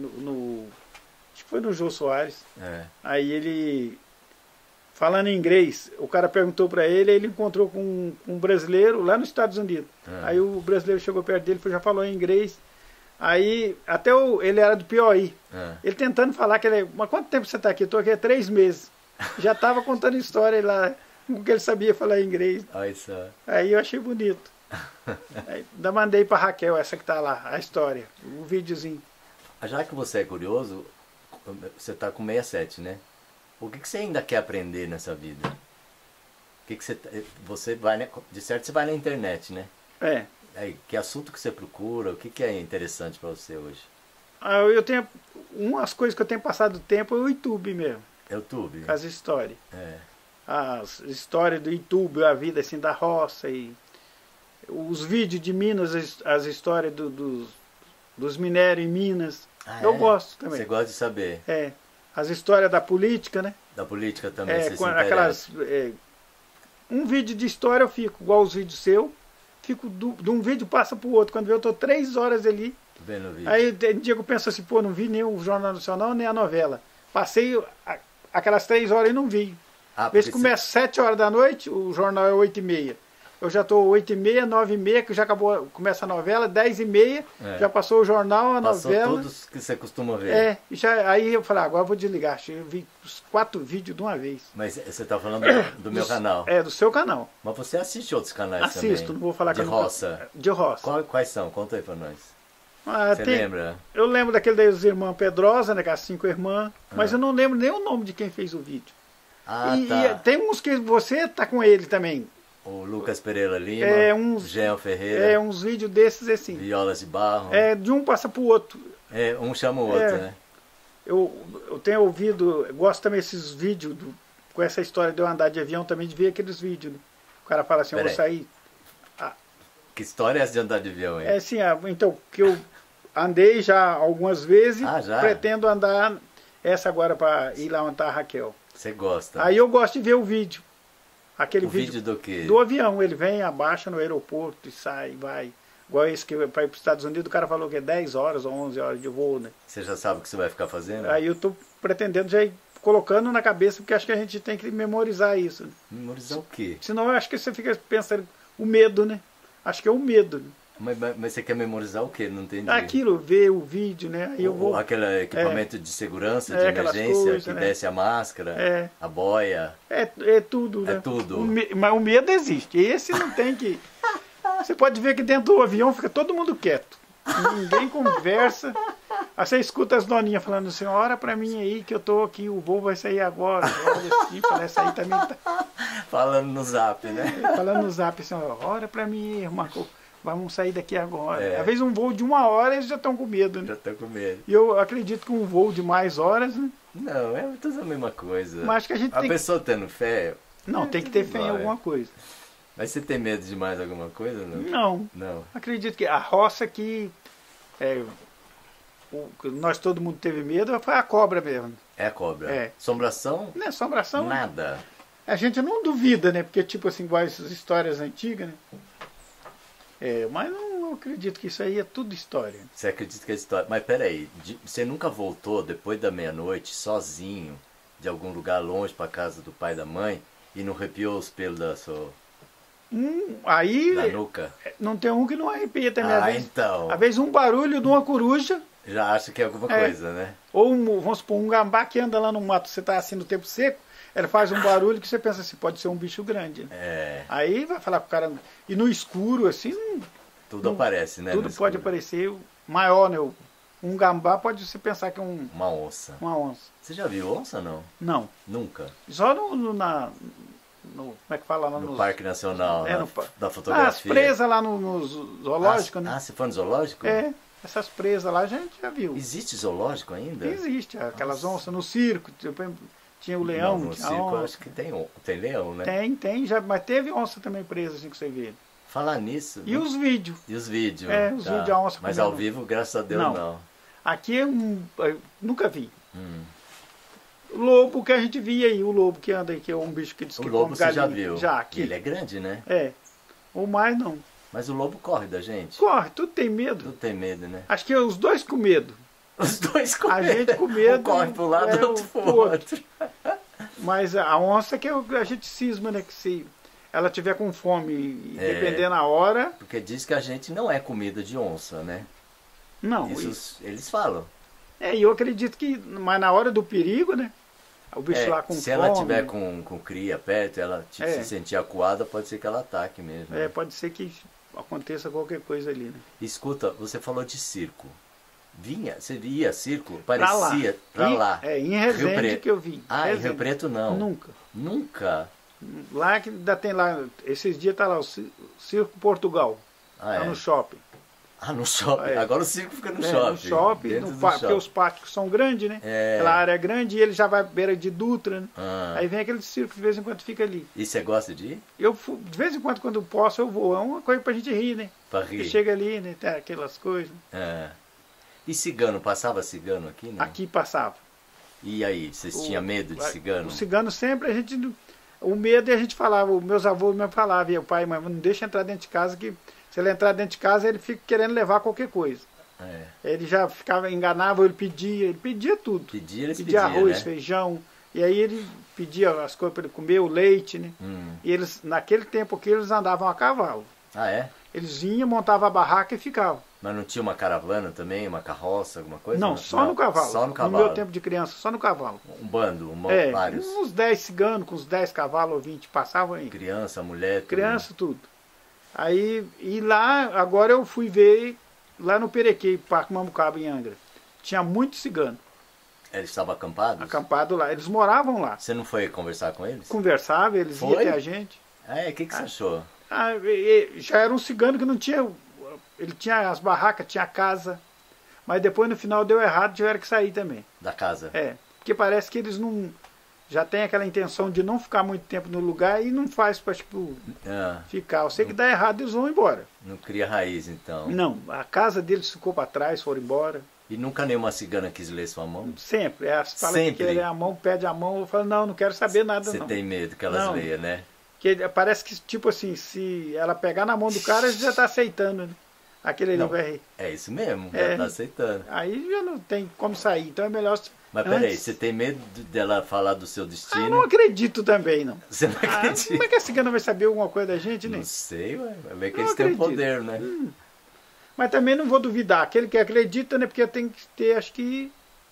acho que foi no Jô Soares. Aí ele, falando em inglês, o cara perguntou para ele encontrou com um brasileiro lá nos Estados Unidos. Aí o brasileiro chegou perto dele e já falou em inglês. Aí, até ele era do Piauí. Ele tentando falar que mas quanto tempo você está aqui? Estou aqui há 3 meses. Já estava contando história lá, porque ele sabia falar inglês. Aí eu achei bonito. Ainda mandei para Raquel, essa que está lá, a história, o videozinho.
Já que você é curioso, você está com 67, né? O que você ainda quer aprender nessa vida? O que você vai, de certo você vai na internet, né? Que assunto que você procura? O que é interessante para você hoje?
Eu tenho umas coisas que eu tenho passado tempo é o YouTube mesmo.
YouTube?
As histórias. As histórias do YouTube, a vida assim da roça e os vídeos de Minas, as histórias dos minérios em Minas. Eu gosto também.
Você gosta de saber?
As histórias da política, né?
Da política também, você se
aquelas, um vídeo de história eu fico, igual os vídeos seus, fico de um vídeo passa para o outro. Quando eu estou 3 horas ali,
vendo o vídeo.
Aí o Diego pensa assim, não vi nem o Jornal Nacional, nem a novela. Passei aquelas 3 horas e não vi. Vê se começa 7 horas da noite, o jornal é 8h30. Eu já estou 8h30, 9h30, que já acabou, começa a novela, 10h30, já passou o jornal, a novela.
Passou todos que você costuma ver.
Aí eu falei, agora eu vou desligar. Eu vi os 4 vídeos de uma vez.
Mas você está falando do meu canal?
Do seu canal.
Mas você assiste outros canais também?
Assisto, não vou falar
de roça?
De roça.
Quais são? Conta aí para nós. Você lembra?
Eu lembro daquele das irmãs Pedrosa, né, que as 5 irmãs, mas eu não lembro nem o nome de quem fez o vídeo. E tem uns que você tá com ele também.
O Lucas Pereira Lima, Jean Ferreira.
Uns vídeos desses assim.
Violas de barro.
De um passa pro outro.
Um chama o outro, né?
Eu tenho ouvido, gosto também desses vídeos, com essa história de eu andar de avião, também de ver aqueles vídeos. Né? O cara fala assim, eu vou sair.
Que história é essa de andar de avião aí?
Então, que eu andei já algumas vezes,
já?
Pretendo andar essa agora para ir lá onde está a Raquel.
Você gosta?
Aí eu gosto de ver o vídeo. Aquele
vídeo do quê?
Do avião. Ele vem, abaixa no aeroporto e sai, vai. Igual esse que para ir para os Estados Unidos, o cara falou que é 10 horas ou 11 horas de voo, né?
Você já sabe o que você vai ficar fazendo?
Aí eu tô pretendendo já ir colocando na cabeça, porque acho que a gente tem que memorizar isso. Né?
Memorizar o quê?
Senão eu acho que você fica pensando, o medo, né? Acho que é o medo. Né?
Mas você quer memorizar o quê? Não entendi.
Aquilo, ver o vídeo, né? Aí eu vou...
Aquele equipamento de segurança, de
aquelas
emergência,
coisas,
que
né?
desce a máscara, a boia.
É tudo, né?
É tudo.
Mas o medo existe. Esse não tem que... Você pode ver que dentro do avião fica todo mundo quieto. Ninguém conversa. Aí você escuta as doninhas falando assim, ora pra mim aí que eu tô aqui, o voo vai sair agora. Olha assim, parece aí também tá...
Falando no zap, né?
Falando no zap assim, ora pra mim, Marco, vamos sair daqui agora.
É.
Às vezes um voo de 1 hora eles já estão com medo, né?
Já tô com medo.
E eu acredito que um voo de mais horas, né?
Não, é tudo a mesma coisa.
Mas acho que a gente tem
pessoa tendo fé...
Não, tem que ter fé em alguma coisa.
Mas você tem medo de mais alguma coisa?
Não.
Não.
Acredito que a roça que nós todo mundo teve medo foi a cobra mesmo.
É a cobra?
É.
Assombração?
Não é assombração?
Nada.
A gente não duvida, né? Porque tipo assim, igual essas histórias antigas, né? Mas não acredito que isso aí é tudo história.
Você acredita que é história? Mas peraí, você nunca voltou depois da meia-noite sozinho de algum lugar longe para casa do pai e da mãe e não arrepiou os pelos da sua...
Aí
da nuca?
Não tem um que não arrepia também.
Então.
Às vezes um barulho de uma coruja.
Já acha que é alguma coisa, né?
Ou vamos supor, um gambá que anda lá no mato, você está assim no tempo seco, ela faz um barulho que você pensa assim, pode ser um bicho grande. Né? Aí vai falar pro cara. E no escuro, assim.
Tudo aparece, né?
Tudo pode aparecer maior, né? Um gambá pode você pensar que é
uma onça.
Uma onça.
Você já viu onça não?
Não.
Nunca?
Só no como é que fala lá
no Parque Nacional, da fotografia.
As presas lá no zoológico, né?
Você foi no zoológico?
Essas presas lá a gente já viu.
Existe zoológico ainda?
Existe, aquelas onças no circo, tinha o leão.
No circo eu acho que tem leão, né?
Tem, mas teve onça também presa, assim que você vê.
Falar nisso.
E os vídeos.
E os vídeos.
Os vídeos da onça.
Mas ao vivo, graças a Deus, não.
Aqui eu nunca vi. Lobo que a gente via aí, o lobo que anda aí, que é um bicho que diz que
come galinha. O lobo você já viu?
Já, aqui.
Ele é grande, né?
Ou mais não.
Mas o lobo corre da gente?
Corre, tudo tem medo.
Tudo tem medo, né?
Acho que os dois com medo.
Os dois com medo?
A gente com medo.
Um corre pro lado, outro pro outro.
Mas a onça que a gente cisma, né? Que se ela tiver com fome, dependendo da hora...
Porque diz que a gente não é comida de onça, né?
Não.
Isso eles falam.
E eu acredito que, mas na hora do perigo, né? O bicho lá com fome...
Se ela tiver com cria perto, ela se sentir acuada, pode ser que ela ataque mesmo. Né?
Pode ser que aconteça qualquer coisa ali, né?
Escuta, você falou de circo. Você via circo? Parecia pra lá.
Em Resende que eu vi.
Em Rio Preto não?
Nunca.
Nunca?
Lá que ainda tem lá, esses dias tá lá o Circo Portugal. Tá no shopping.
No shopping. Agora o circo fica no shopping.
No shopping, porque os pátios são grandes, né? Aquela área é grande e ele já vai à beira de Dutra, né? Aí vem aquele circo de vez em quando fica ali.
E você gosta de ir?
De vez em quando eu posso, eu vou. É uma coisa pra gente rir, né?
Pra rir.
Você chega ali, né? Tem aquelas coisas.
E cigano? Passava cigano aqui, né?
Aqui passava.
E aí, vocês tinham medo de cigano?
O cigano sempre a gente... O medo a gente falava, os meus avós me falavam, e o pai, mas não deixa entrar dentro de casa que... Se ele entrar dentro de casa, ele fica querendo levar qualquer coisa. Ele já ficava, enganava, ele pedia tudo. Pedia arroz, né? Feijão. E aí ele pedia as coisas para ele comer, o leite, né? E eles, naquele tempo aqui, eles andavam a cavalo. Eles vinham, montavam a barraca e ficavam.
Mas não tinha uma caravana também, uma carroça, alguma coisa?
Não, só no cavalo.
Só no cavalo.
No meu tempo de criança, só no cavalo.
Um bando, vários.
Uns 10 ciganos, com uns 10 cavalos ou 20, passavam aí.
Criança, mulher, tudo.
Criança, tudo. Aí, e lá, agora eu fui ver, lá no Perequê, Parque Mamucaba, em Angra. Tinha muito cigano.
Eles estavam acampados?
Acampados lá. Eles moravam lá.
Você não foi conversar com eles?
Conversava, eles iam até a gente.
O que você achou?
Já era um cigano que não tinha... Ele tinha as barracas, tinha a casa. Mas depois no final deu errado, tiveram que sair também.
Da casa?
Porque parece que eles não... Já tem aquela intenção de não ficar muito tempo no lugar e não faz para ficar. Eu sei que dá errado, eles vão embora.
Não cria raiz, então?
Não, a casa deles ficou para trás, foram embora.
E nunca nenhuma cigana quis ler sua mão?
Sempre. Fala que quer ler a mão, pede a mão, eu falo, não quero saber nada não.
Você tem medo que elas leiam, né?
Porque parece que, tipo assim, se ela pegar na mão do cara, ele já está aceitando, né? aquele ali
Não,
vai...
é isso mesmo,
É.
já tá aceitando.
Aí já não tem como sair, então é melhor...
Mas peraí,
antes-
você tem medo dela falar do seu
Ah, eu
destino?
não acredito também, não.
Você não
Ah,
acredita?
como é que a cigana vai saber alguma coisa da gente, né?
Não sei, ué. Vai ver que
Não
eles têm o
acredito.
poder, né?
Mas também não vou duvidar. Aquele que acredita, né? Porque tem que ter, acho que,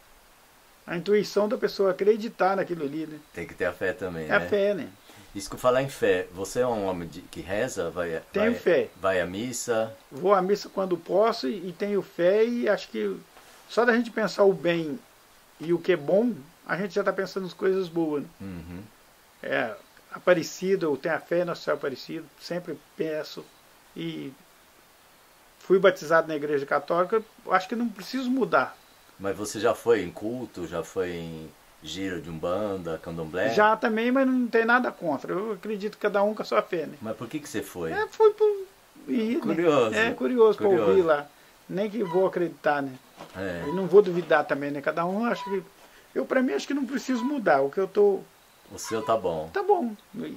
a intuição da pessoa acreditar naquilo ali, né?
Tem que ter a fé também,
É
né?
a fé, né?
Isso que eu falar em fé, você é um homem que reza?
Tenho fé.
Vai à missa?
Vou à missa quando posso e tenho fé e acho que só da gente pensar o bem e o que é bom, a gente já está pensando nas coisas boas, né?
Uhum.
É, Aparecido, eu tenho a fé no Nossa Senhora Aparecido, sempre peço e fui batizado na igreja católica, acho que não preciso mudar.
Mas você já foi em culto? Já foi em giro de umbanda, candomblé?
Já também, mas não tem nada contra. Eu acredito cada um com a sua fé, né?
Mas por que você foi?
Fui por ir,
Curioso.
né? É curioso para
Curioso.
ouvir lá. Nem que vou acreditar, né?
É.
E não vou duvidar também, né? Cada um acho que. Eu, para mim, acho que não preciso mudar. O que eu tô.
O seu tá bom.
Tá bom.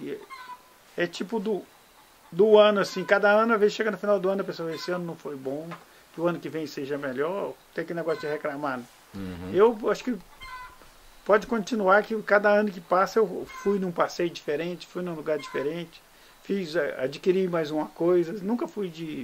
É tipo do ano, assim. Cada ano, às vezes, chega no final do ano, a pessoa, esse ano não foi bom. Que o ano que vem seja melhor. Tem aquele negócio de reclamar, né?
Uhum.
Eu acho que pode continuar que cada ano que passa eu fui num passeio diferente, fui num lugar diferente, adquiri mais uma coisa, nunca fui de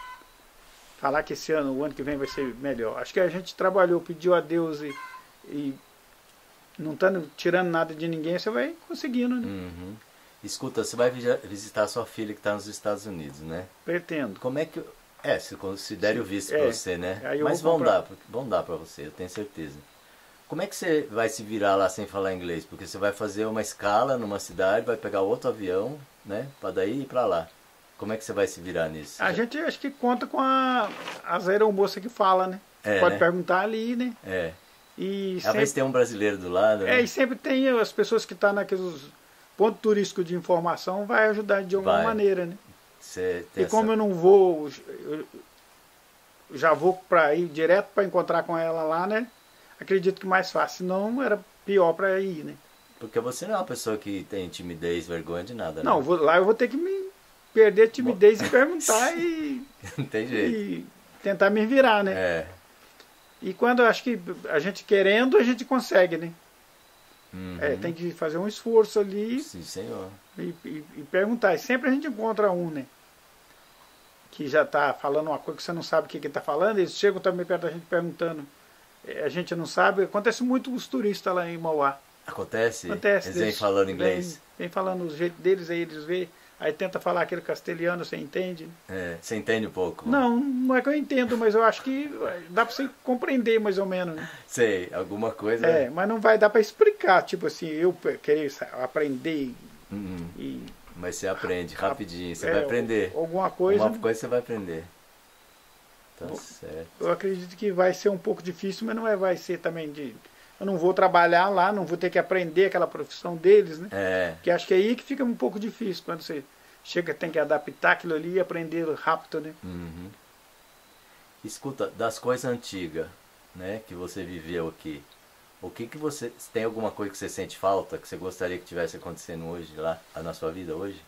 falar que esse ano, o ano que vem vai ser melhor. Acho que a gente trabalhou, pediu a Deus e não tá tirando nada de ninguém, você vai conseguindo, né?
Uhum. Escuta, você vai visitar sua filha que está nos Estados Unidos, né?
Pretendo.
Como é que... se considere o visto
É.
para você, né?
Aí eu
Mas
vou comprar.
vão dar para você, eu tenho certeza. Como é que você vai se virar lá sem falar inglês? Porque você vai fazer uma escala numa cidade, vai pegar outro avião, né? Para daí ir para lá. Como é que você vai se virar nisso?
A gente acho que conta com as aeromoças que fala, né?
É,
Pode
né?
perguntar ali, né?
É.
E
Às vezes tem um brasileiro do lado, né?
e sempre tem as pessoas que estão naqueles pontos turísticos de informação, vai ajudar de alguma
Vai.
maneira, né?
Você tem
E como eu não vou, eu já vou para ir direto para encontrar com ela lá, né? Acredito que mais fácil, senão era pior para ir, né?
Porque você não é uma pessoa que tem timidez, vergonha de nada, né?
Não, lá eu vou ter que me perder a timidez e perguntar
Não tem jeito.
e tentar me virar, né?
É.
E quando eu acho que a gente querendo, a gente consegue, né?
Uhum.
Tem que fazer um esforço ali
Sim, senhor.
e perguntar. E sempre a gente encontra um, né? Que já está falando uma coisa que você não sabe o que ele está falando, eles chegam também perto da gente perguntando. A gente não sabe. Acontece muito com os turistas lá em Mauá.
Acontece?
Acontece.
Eles vêm falando inglês?
Vem falando o jeito deles, aí eles veem. Aí tenta falar aquele castelhano, você entende?
Você entende um pouco?
Não é que eu entendo, mas eu acho que dá para você compreender mais ou menos. Né?
Sei, alguma coisa.
Mas não vai dar para explicar, tipo assim, eu querer aprender
Uhum.
e
Mas você aprende rapidinho, você vai aprender.
alguma coisa.
Uma coisa você vai aprender. Tá certo.
Eu acredito que vai ser um pouco difícil, mas não vai ser também de... Eu não vou trabalhar lá, não vou ter que aprender aquela profissão deles, né? Porque acho que é aí que fica um pouco difícil, quando você chega, tem que adaptar aquilo ali e aprender rápido, né?
Uhum. Escuta, das coisas antigas, né, que você viveu aqui, o que você... Tem alguma coisa que você sente falta, que você gostaria que tivesse acontecendo hoje, lá, na sua vida hoje?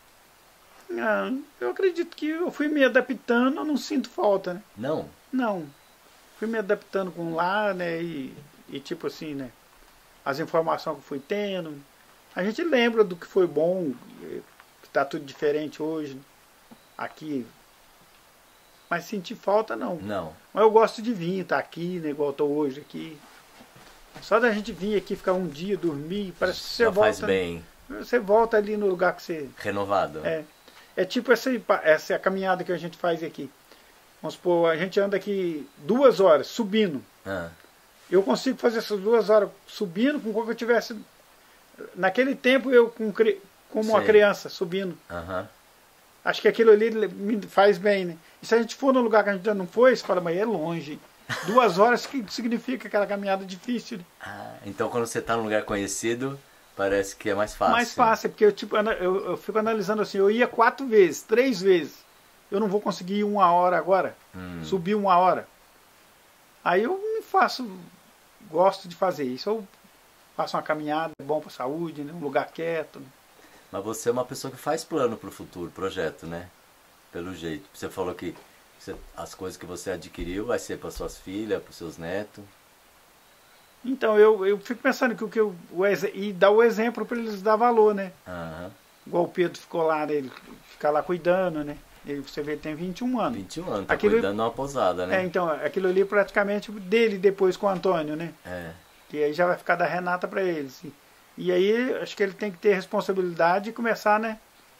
Eu acredito que eu fui me adaptando, eu não sinto falta, né?
Não?
Não. Fui me adaptando com lá, né? E tipo assim, né? As informações que eu fui tendo. A gente lembra do que foi bom, que tá tudo diferente hoje, aqui. Mas sentir falta, não.
Não.
Mas eu gosto de vir, estar aqui, né? Igual eu tô hoje aqui. Só da gente vir aqui, ficar um dia, dormir, parece que você
Já
volta.
faz bem.
Você volta ali no lugar que você...
Renovado.
É tipo essa caminhada que a gente faz aqui. Vamos supor, a gente anda aqui 2 horas subindo. Eu consigo fazer essas 2 horas subindo como se eu tivesse... Naquele tempo eu como uma criança subindo.
Uhum.
Acho que aquilo ali me faz bem, né? E se a gente for num lugar que a gente já não foi, você fala, mas é longe. 2 horas, que significa aquela caminhada difícil? Né?
Então quando você está num lugar conhecido, parece que é mais fácil.
Mais fácil, porque eu fico analisando assim, eu ia 4 vezes, 3 vezes. Eu não vou conseguir ir 1 hora agora, subir 1 hora. Aí eu gosto de fazer isso. Eu faço uma caminhada, é bom para a saúde, né? Um lugar quieto. Né?
Mas você é uma pessoa que faz plano para o futuro, projeto, né? Pelo jeito. Você falou que As coisas que você adquiriu vai ser para suas filhas, para seus netos.
Então, eu fico pensando que e dar o exemplo para eles dar valor, né?
Aham.
Igual o Pedro ficou lá, né? Ele fica lá cuidando, né? Você vê, ele tem 21 anos.
21 anos, tá
Aquilo,
cuidando de uma pousada, né?
então, aquilo ali é praticamente dele depois com o Antônio, né?
É.
Que aí já vai ficar da Renata para eles. E aí, acho que ele tem que ter responsabilidade e começar, né?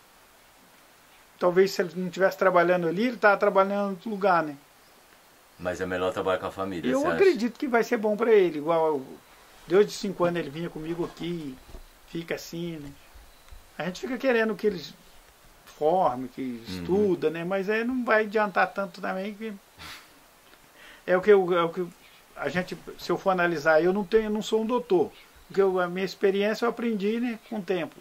Talvez se ele não estivesse trabalhando ali, ele estava trabalhando em outro lugar, né?
Mas é melhor trabalhar com a família,
Eu
você acha?
acredito que vai ser bom para ele. Igual, Deus de 5 anos ele vinha comigo aqui, fica assim, né? A gente fica querendo que eles formem, que estuda, né? Mas aí não vai adiantar tanto também que... É o que a gente, se eu for analisar, eu não sou um doutor. Porque a minha experiência eu aprendi, né, com o tempo.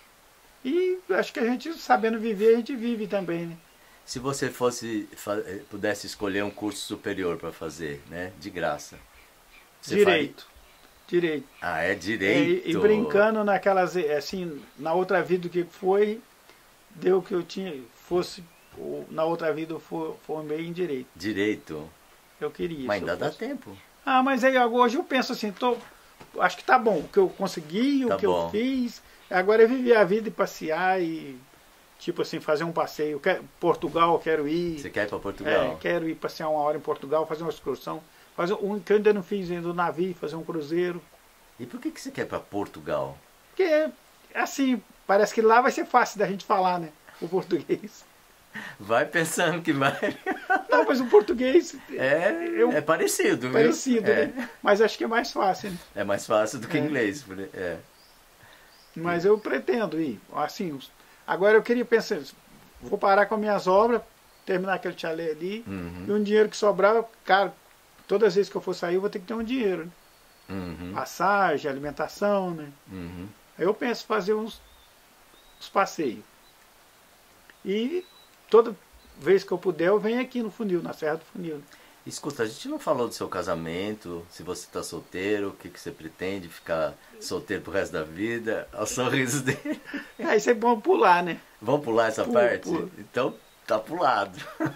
E acho que a gente, sabendo viver, a gente vive também, né?
Se você pudesse escolher um curso superior para fazer, né? De graça. Você
Direito.
faria?
Direito.
Ah, é direito.
E brincando naquelas, assim, na outra vida que foi, deu que eu tinha, na outra vida eu formei em direito.
Direito.
Eu queria.
Mas ainda dá tempo.
Ah, mas aí hoje eu penso assim, acho que tá bom, o que eu consegui,
Tá
o que
bom.
eu fiz, agora é viver a vida e passear e, tipo assim, fazer um passeio. Portugal eu quero ir.
Você quer ir para Portugal?
Quero ir passear uma hora em Portugal, fazer uma excursão. Fazer que eu ainda não fiz ainda, do navio, fazer um cruzeiro.
E por que você quer ir para Portugal?
Porque, assim, parece que lá vai ser fácil da gente falar, né? O português.
Vai pensando que vai.
Não, mas o português...
É parecido, viu?
Parecido, né? Mas acho que é mais fácil, né?
É mais fácil do que inglês.
Mas eu pretendo ir. Assim, agora eu queria pensar, vou parar com as minhas obras, terminar aquele chalé ali, e um dinheiro que sobrar, cara, todas as vezes que eu for sair, eu vou ter que ter um dinheiro, né? Passagem, alimentação, né? Aí eu penso fazer uns passeios. E toda vez que eu puder, eu venho aqui no Funil, na Serra do Funil. Né?
Escuta, a gente não falou do seu casamento, se você está solteiro, o que você pretende, ficar solteiro pro resto da vida, ao sorriso dele.
Isso é bom pular, né?
Vamos pular essa parte?
Pula.
Então, tá pulado.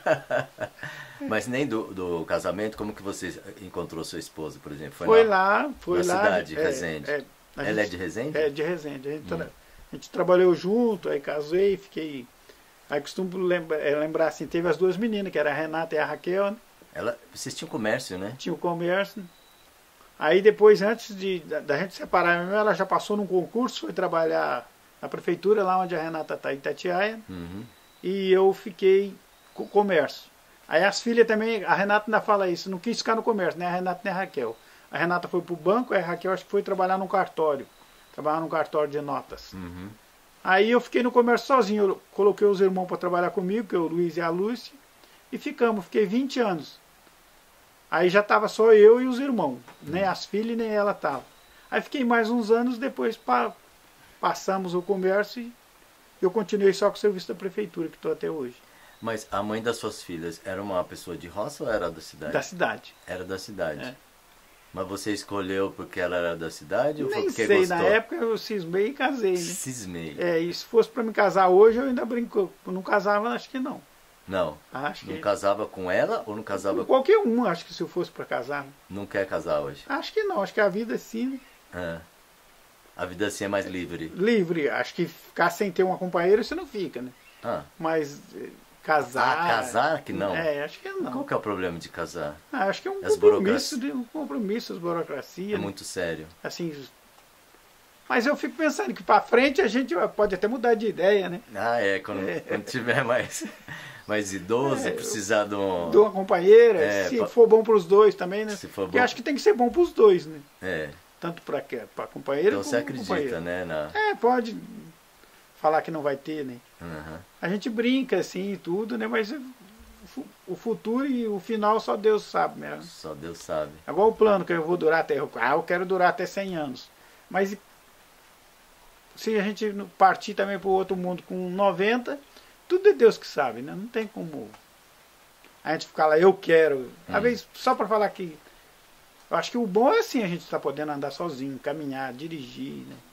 Mas nem do casamento, como que você encontrou sua esposa, por exemplo?
Foi lá.
Na cidade, Resende. Ela é de Resende?
É, de Resende. A gente trabalhou junto, aí casei, fiquei... Aí costumo lembrar assim, teve as duas meninas, que era a Renata e a Raquel, né?
Vocês tinham comércio, né?
Tinha o comércio. Né? Aí depois, antes da gente separar mesmo, ela já passou num concurso, foi trabalhar na prefeitura, lá onde a Renata está, em Itatiaia. E eu fiquei com o comércio. Aí as filhas também, a Renata ainda fala isso, não quis ficar no comércio, nem a Renata nem a Raquel. A Renata foi para o banco, a Raquel acho que foi trabalhar num cartório. Trabalhar num cartório de notas. Aí eu fiquei no comércio sozinho, eu coloquei os irmãos para trabalhar comigo, que é o Luiz e a Lúcia, e fiquei 20 anos. Aí já estava só eu e os irmãos, nem as filhas nem ela estavam. Aí fiquei mais uns anos, depois passamos o comércio e eu continuei só com o serviço da prefeitura, que estou até hoje.
Mas a mãe das suas filhas era uma pessoa de roça ou era da cidade?
Da cidade.
Era da cidade.
É.
Mas você escolheu porque ela era da cidade ou foi
Nem
porque
sei,
gostou?
na época eu cismei e casei, né?
Cismei.
E se fosse para me casar hoje, eu ainda brinco. Eu não casava, acho que não.
Não.
Acho
Não
que...
casava com ela ou não casava
com qualquer um, acho que se eu fosse para casar.
Não quer casar hoje?
Acho que não, acho que a vida assim...
A vida assim é mais livre.
Livre, acho que ficar sem ter uma companheira você não fica, né? Mas casar...
casar que não?
Acho que não.
Qual que é o problema de casar?
Acho que é um compromisso, as burocracias.
É muito sério.
Assim, mas eu fico pensando que para frente a gente pode até mudar de ideia, né?
Quando tiver mais idoso, precisar de
uma companheira, se for bom para os dois também, né? Porque acho que tem que ser bom para os dois, né? Tanto para a companheira
então
como
você acredita, né?
Pode falar que não vai ter, né? A gente brinca assim e tudo, né? Mas o futuro e o final só Deus sabe mesmo.
Só Deus sabe.
Agora o plano que eu vou durar até... eu quero durar até 100 anos. Mas se a gente partir também para o outro mundo com 90, tudo é Deus que sabe, né? Não tem como a gente ficar lá, eu quero. Às vezes, só para falar que... Eu acho que o bom é assim, a gente estar podendo andar sozinho, caminhar, dirigir, né?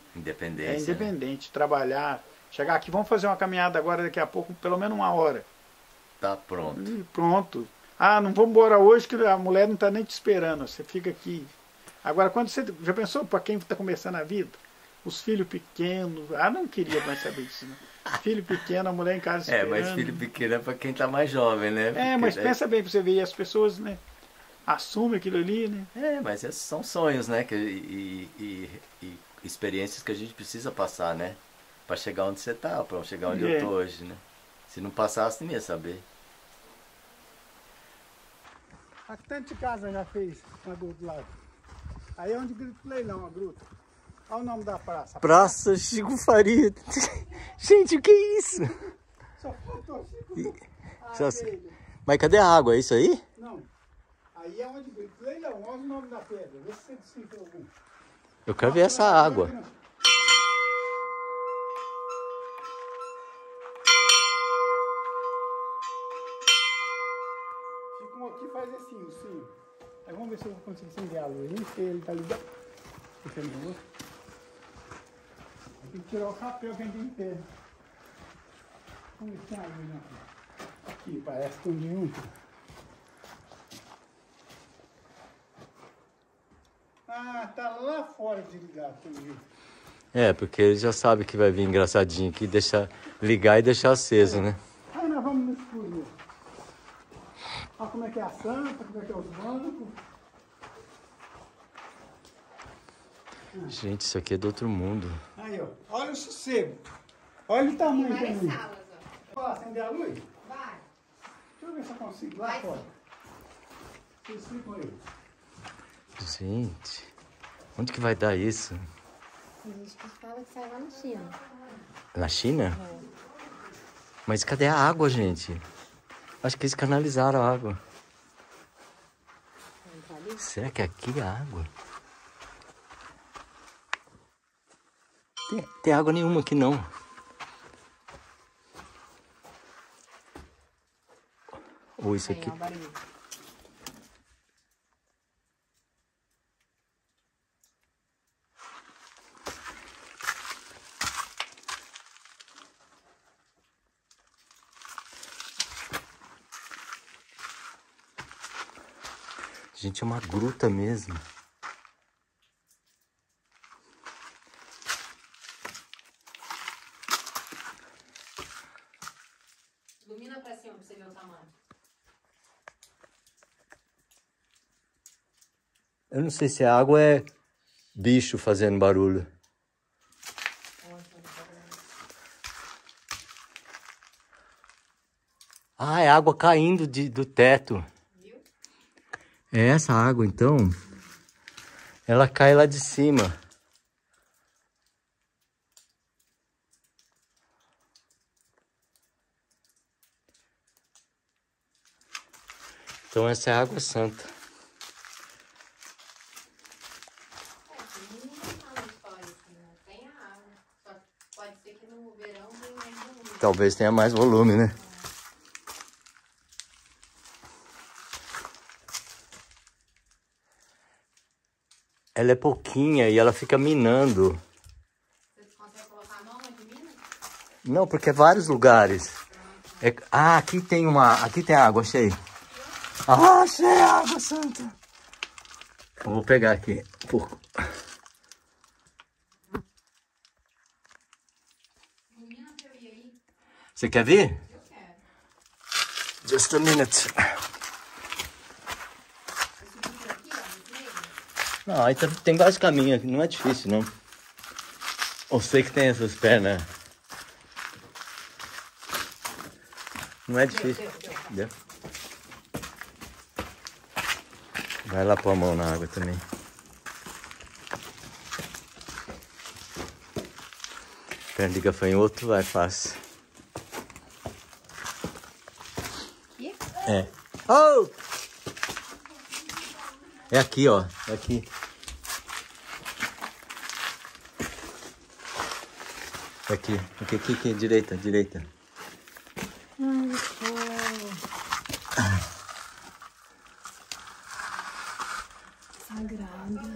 Independência.
Independente, trabalhar. Chegar aqui, vamos fazer uma caminhada agora, daqui a pouco, pelo menos 1 hora.
tá pronto.
E pronto. Ah, não vamos embora hoje que a mulher não está nem te esperando, você fica aqui. Agora, quando você já pensou para quem está começando a vida? Os filhos pequenos, não queria mais saber disso, não. Filho pequeno, a mulher em casa esperando.
Mas filho pequeno é para quem tá mais jovem, né? Porque,
mas pensa bem para você ver, as pessoas, né, assumem aquilo ali, né?
Mas esses são sonhos, né? E experiências que a gente precisa passar, né? Para chegar onde você tá, para chegar onde eu tô hoje, né? Se não passasse, nem ia saber.
Há tanto de casa já fez uma do outro lado. Aí é onde grita o leilão, a gruta. Olha o nome da praça.
Praça Chico Faria. Gente, o que é isso?
Só faltou Chico.
Mas cadê a água? É isso aí?
Não. Aí é onde grita o leilão. Olha o nome da pedra. Vê se você decifra algum.
Eu quero ver essa água.
Fica um aqui, faz assim, o sino. Aí vamos ver se eu vou conseguir acender a luz. Nem sei, ele tá ligado. Tem que tirar o chapéu que a gente tem em pé. Vamos ver se tem a luz aqui. Parece que tem nenhum. Tá lá fora desligado.
Porque ele já sabe que vai vir engraçadinho aqui, ligar e deixar aceso, né?
Nós vamos no escuro mesmo. Olha como é que é a santa, como é que é os bancos.
Gente, isso aqui é do outro mundo.
Aí, ó. Olha o sossego. Olha o tamanho também. Vai acender a luz?
Vai.
Deixa eu ver se eu consigo lá fora. Vocês ficam aí.
Gente, onde que vai dar isso?
A gente fala que sai lá na China.
Na China? Mas cadê a água, gente? Acho que eles canalizaram a água. Será que aqui é água? Tem água nenhuma aqui não. Ou isso aqui. Gente, é uma gruta mesmo.
Ilumina pra cima pra você ver o tamanho.
Eu não sei se a água é bicho fazendo barulho. É água caindo do teto. É essa água, então, ela cai lá de cima. Então essa é a água santa.
Tem a água. Só pode ser que no verão tenha mais volume.
Talvez tenha mais volume, né? Ela é pouquinha e ela fica minando.
Você consegue colocar a mão onde mina?
Não, porque é vários lugares. Aqui tem água, achei. Achei água santa. Eu vou pegar aqui um pouco. Você quer vir?
Eu quero.
Just a minute. Não, aí tem vários caminhos aqui, não é difícil, não. Eu sei que tem essas pernas. Não é difícil. Deu. Vai lá pôr a mão na água também. Perna de gafanhoto vai fácil. É. Oh! É aqui, ó. É aqui. Aqui. Direita.
Sagrada.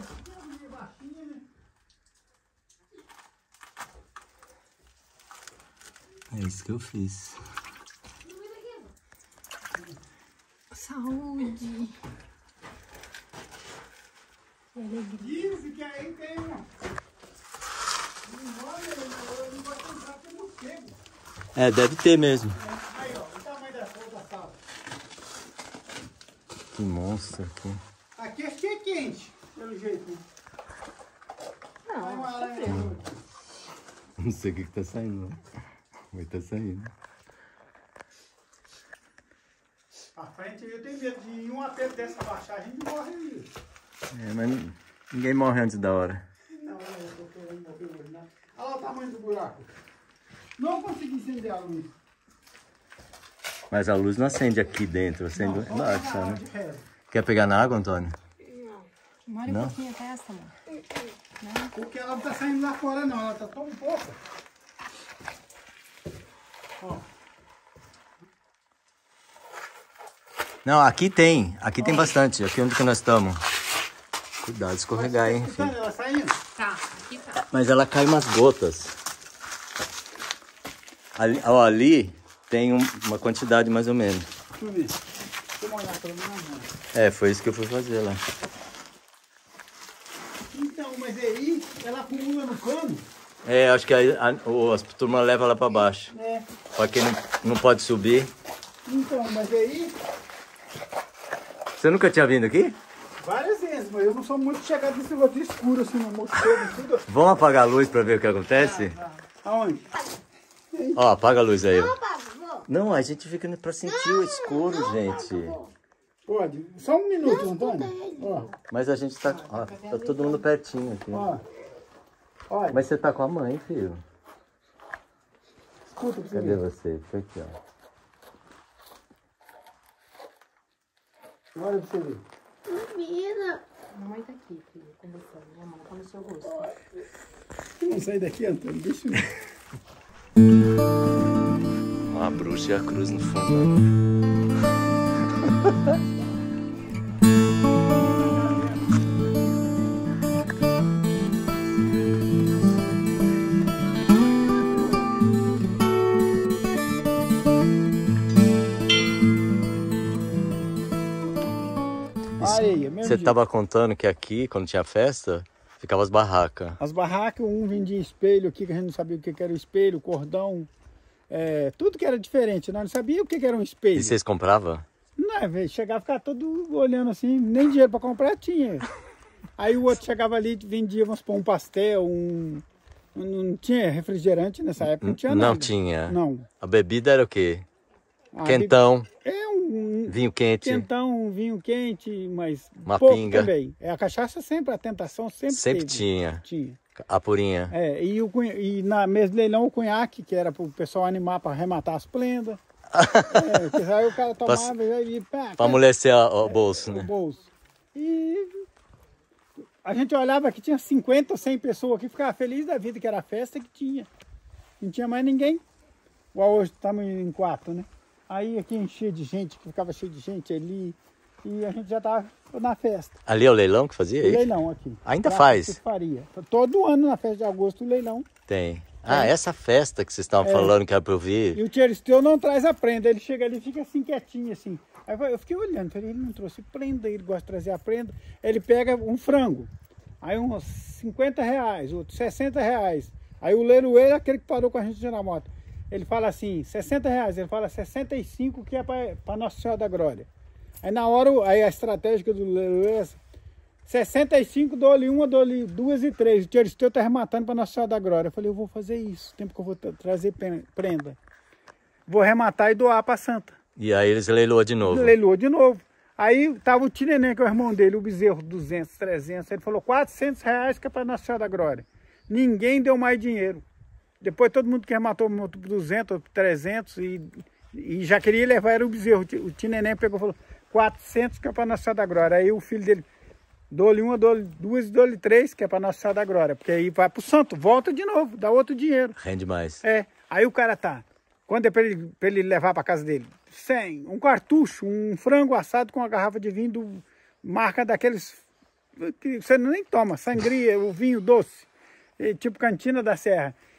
É isso que eu fiz.
saúde. Que alegria.
Dizem que aí tem uma. Não vai comprar ter morcego.
É, deve ter mesmo.
Aí, ó, o tamanho dessa outra sala.
Que monstro aqui.
Aqui acho que é quente, pelo jeito. Né? Não, uma aranha.
Não sei o que tá saindo. Mas tá saindo.
A frente eu tenho medo de um apelo dessa baixar, a gente morre ali.
É, mas ninguém morre antes da hora.
Não, eu tô querendo morrer hoje, né? Olha lá o tamanho do buraco. Não consegui acender a luz.
Mas a luz não acende aqui dentro, acende
Não,
lá,
só
sabe?
de reza.
Quer pegar na água, Antônio?
Molha
Não?
um pouquinho a testa, amor.
Porque ela não tá saindo lá fora não, ela tá tão pouca. Ó.
Não, aqui tem bastante, aqui onde que nós estamos. Cuidado, escorregar, hein,
Tá
filho.
ela saindo?
Tá, aqui tá.
Mas ela cai umas gotas. Ali, ó, ali tem uma quantidade mais ou menos.
Deixa eu ver. Deixa eu molhar pelo menos na mão.
É, foi isso que eu fui fazer lá.
Então, mas aí ela acumula no cano.
É, acho que as turmas levam lá pra baixo.
Né?
Pra quem não pode subir.
Então, mas aí,
Você nunca tinha vindo aqui?
várias vezes, mas eu não sou muito chegado nesse negócio de escuro, assim, no morcego, tudo.
Vamos apagar a luz pra ver o que acontece?
Aonde?
Ó, apaga a luz aí. Não, a gente fica pra sentir o escuro, gente.
Pode. Só um minuto, Antônio. Ó,
Mas a gente tá todo mundo pertinho aqui.
ó. Olha,
Mas você tá com a mãe, filho.
escuta pra você
Cadê
ver.
você? Foi aqui, ó.
Olha pra você ver.
Mamãe tá aqui, filho, conversando. Minha mão tá no seu rosto.
Vamos sair daqui, Antônio. Deixa eu ver.
Uma bruxa e a cruz no fundo.
Areia, mesmo
Você
jeito.
tava contando que aqui, quando tinha festa, ficava as barracas.
As barracas, um vendia espelho aqui, que a gente não sabia o que era o espelho, cordão, tudo que era diferente, nós não sabia o que era um espelho.
E vocês compravam?
Não, velho, chegava a ficar todo olhando assim, nem dinheiro pra comprar tinha. Aí o outro chegava ali e vendia, vamos supor, um pastel, não tinha refrigerante nessa época, não tinha nada.
Não tinha.
Não.
A bebida era o quê?
Ah,
Quentão,
É um
vinho quente.
quentão, um vinho quente, mas
Uma
pouco
pinga.
também. A cachaça sempre, a tentação sempre
Sempre
teve.
tinha.
Tinha.
A purinha.
E na mesa de leilão o cunhaque, que era pro pessoal animar para arrematar as prendas. Que aí o cara tomava e pá,
Pra amolecer o bolso,
o
né?
bolso. E a gente olhava que tinha 50 ou 100 pessoas aqui, ficava feliz da vida, que era a festa que tinha. Não tinha mais ninguém. Igual hoje estamos em 4, né? Aí aqui enchia de gente, que ficava cheio de gente ali. E a gente já estava na festa.
Ali é o leilão que fazia
O
isso?
leilão aqui.
Ainda
Pra
faz?
Faria. Todo ano na festa de agosto o leilão.
Tem. Ah, essa festa que vocês estavam falando que era pra eu vir.
E o Tieristeu não traz a prenda, ele chega ali e fica assim quietinho assim. Aí eu fiquei olhando, falei, ele não trouxe prenda, ele gosta de trazer a prenda. Ele pega um frango, aí uns 50 reais, outros 60 reais. Aí o leiloeiro é aquele que parou com a gente na moto. Ele fala assim, 60 reais, ele fala 65 que é para Nossa Senhora da Glória. Aí na hora, aí a estratégia do leiloeiro é essa, 65, dou-lhe uma, dou-lhe duas e três. O Tieristeu tá arrematando para Nossa Senhora da Glória. Eu falei, eu vou fazer isso, tempo que eu vou trazer prenda. Vou arrematar e doar para Santa.
E aí eles leiloam de novo.
Leiloou de novo. Aí tava o Tineném, que é o irmão dele, o bezerro, 200, 300. Ele falou, 400 reais que é para Nossa Senhora da Glória. Ninguém deu mais dinheiro. Depois todo mundo que arrematou 200, 300 e já queria levar, era o bezerro. O Tineném pegou e falou, 400 que é para Nossa Senhora da Glória. Aí o filho dele, dou-lhe uma, dou-lhe duas, dou-lhe três, que é para Nossa Senhora da Glória. Porque aí vai pro santo, volta de novo, dá outro dinheiro.
Rende mais.
Aí o cara tá, quando é pra ele levar pra casa dele? 100, um cartucho, um frango assado com uma garrafa de vinho, marca daqueles que você nem toma, sangria, o vinho doce, tipo Cantina da Serra.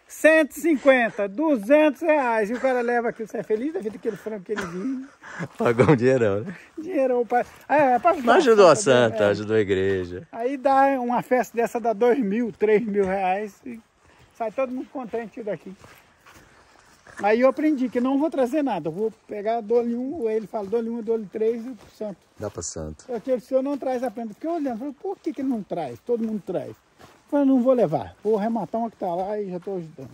150, 200 reais. E o cara leva aquilo. Você é feliz da vida, aquele frango que ele vive.
Pagou um dinheirão, né?
Dinheiro para ajudar.
Mas ajudou a santa, ajudou a igreja.
Aí dá uma festa dessa, dá 2 mil, 3 mil reais. E sai todo mundo contente daqui. Aí eu aprendi que não vou trazer nada. Eu vou pegar, dou-lhe um, ele fala, dou-lhe um, dou-lhe 3 e pro santo.
Dá para santo.
Aquele senhor não traz a prenda. Fiquei olhando, falei, por que ele não traz? Todo mundo traz. Eu falei, não vou levar. Vou arrematar uma que tá lá e já estou ajudando.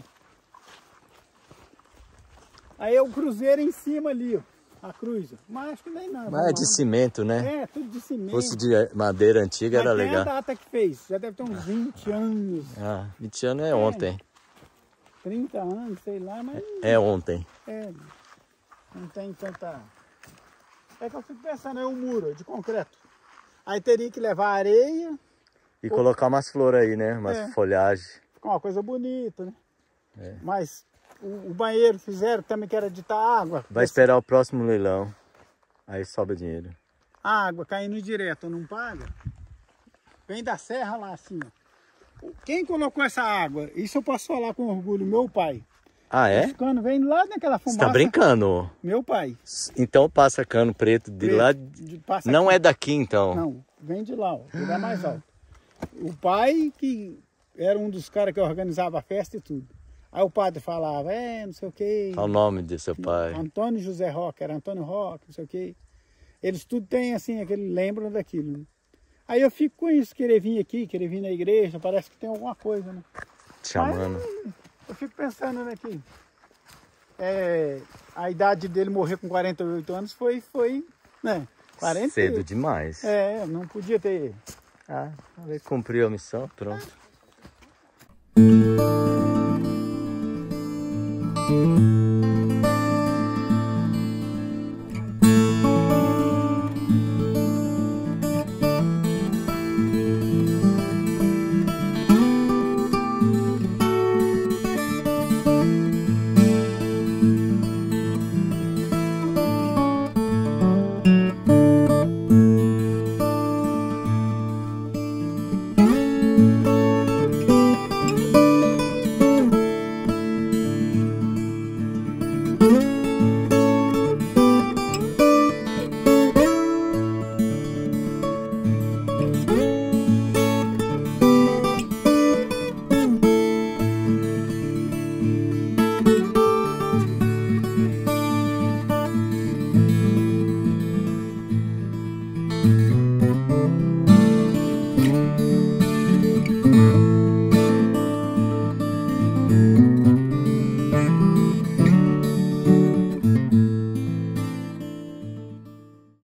Aí o cruzeiro em cima ali, ó. A cruz. Mas acho que nem nada.
Mas é de cimento, né?
É, tudo de cimento.
Se fosse de madeira antiga,
mas
era
tem
legal.
a data que fez. Já deve ter uns 20 anos.
Ah, 20 anos é ontem.
30 anos, sei lá, mas...
É ontem.
Não tem tanta... É que eu fico pensando, é um muro de concreto. Aí teria que levar areia...
E colocar umas flores aí, né? Umas folhagens.
Com uma coisa bonita, né? Mas o banheiro fizeram também, que era de água.
Vai esperar o próximo leilão. Aí sobe o dinheiro.
A água caindo direto, não paga? Vem da serra lá assim, ó. Quem colocou essa água? Isso eu posso falar com orgulho, meu pai.
Ah, é?
Esse cano vem lá naquela fumaça.
Você tá brincando?
Meu pai.
Então passa cano preto de lá.
Passa
não
aqui.
é daqui então?
Não, vem de lá, ó, lugar mais alto. O pai que era um dos caras que organizava a festa e tudo. Aí o padre falava, não sei o quê.
Qual o nome de seu pai?
Antônio José Roque, era Antônio Roque, não sei o quê. Eles tudo têm assim, lembram daquilo, né? Aí eu fico com isso, querer vir aqui, querer vir na igreja, parece que tem alguma coisa, né?
Te chamando.
Mas, eu fico pensando, né, que a idade dele morrer com 48 anos foi né? 40,
cedo demais.
Não podia ter.
Cumpriu a missão, pronto.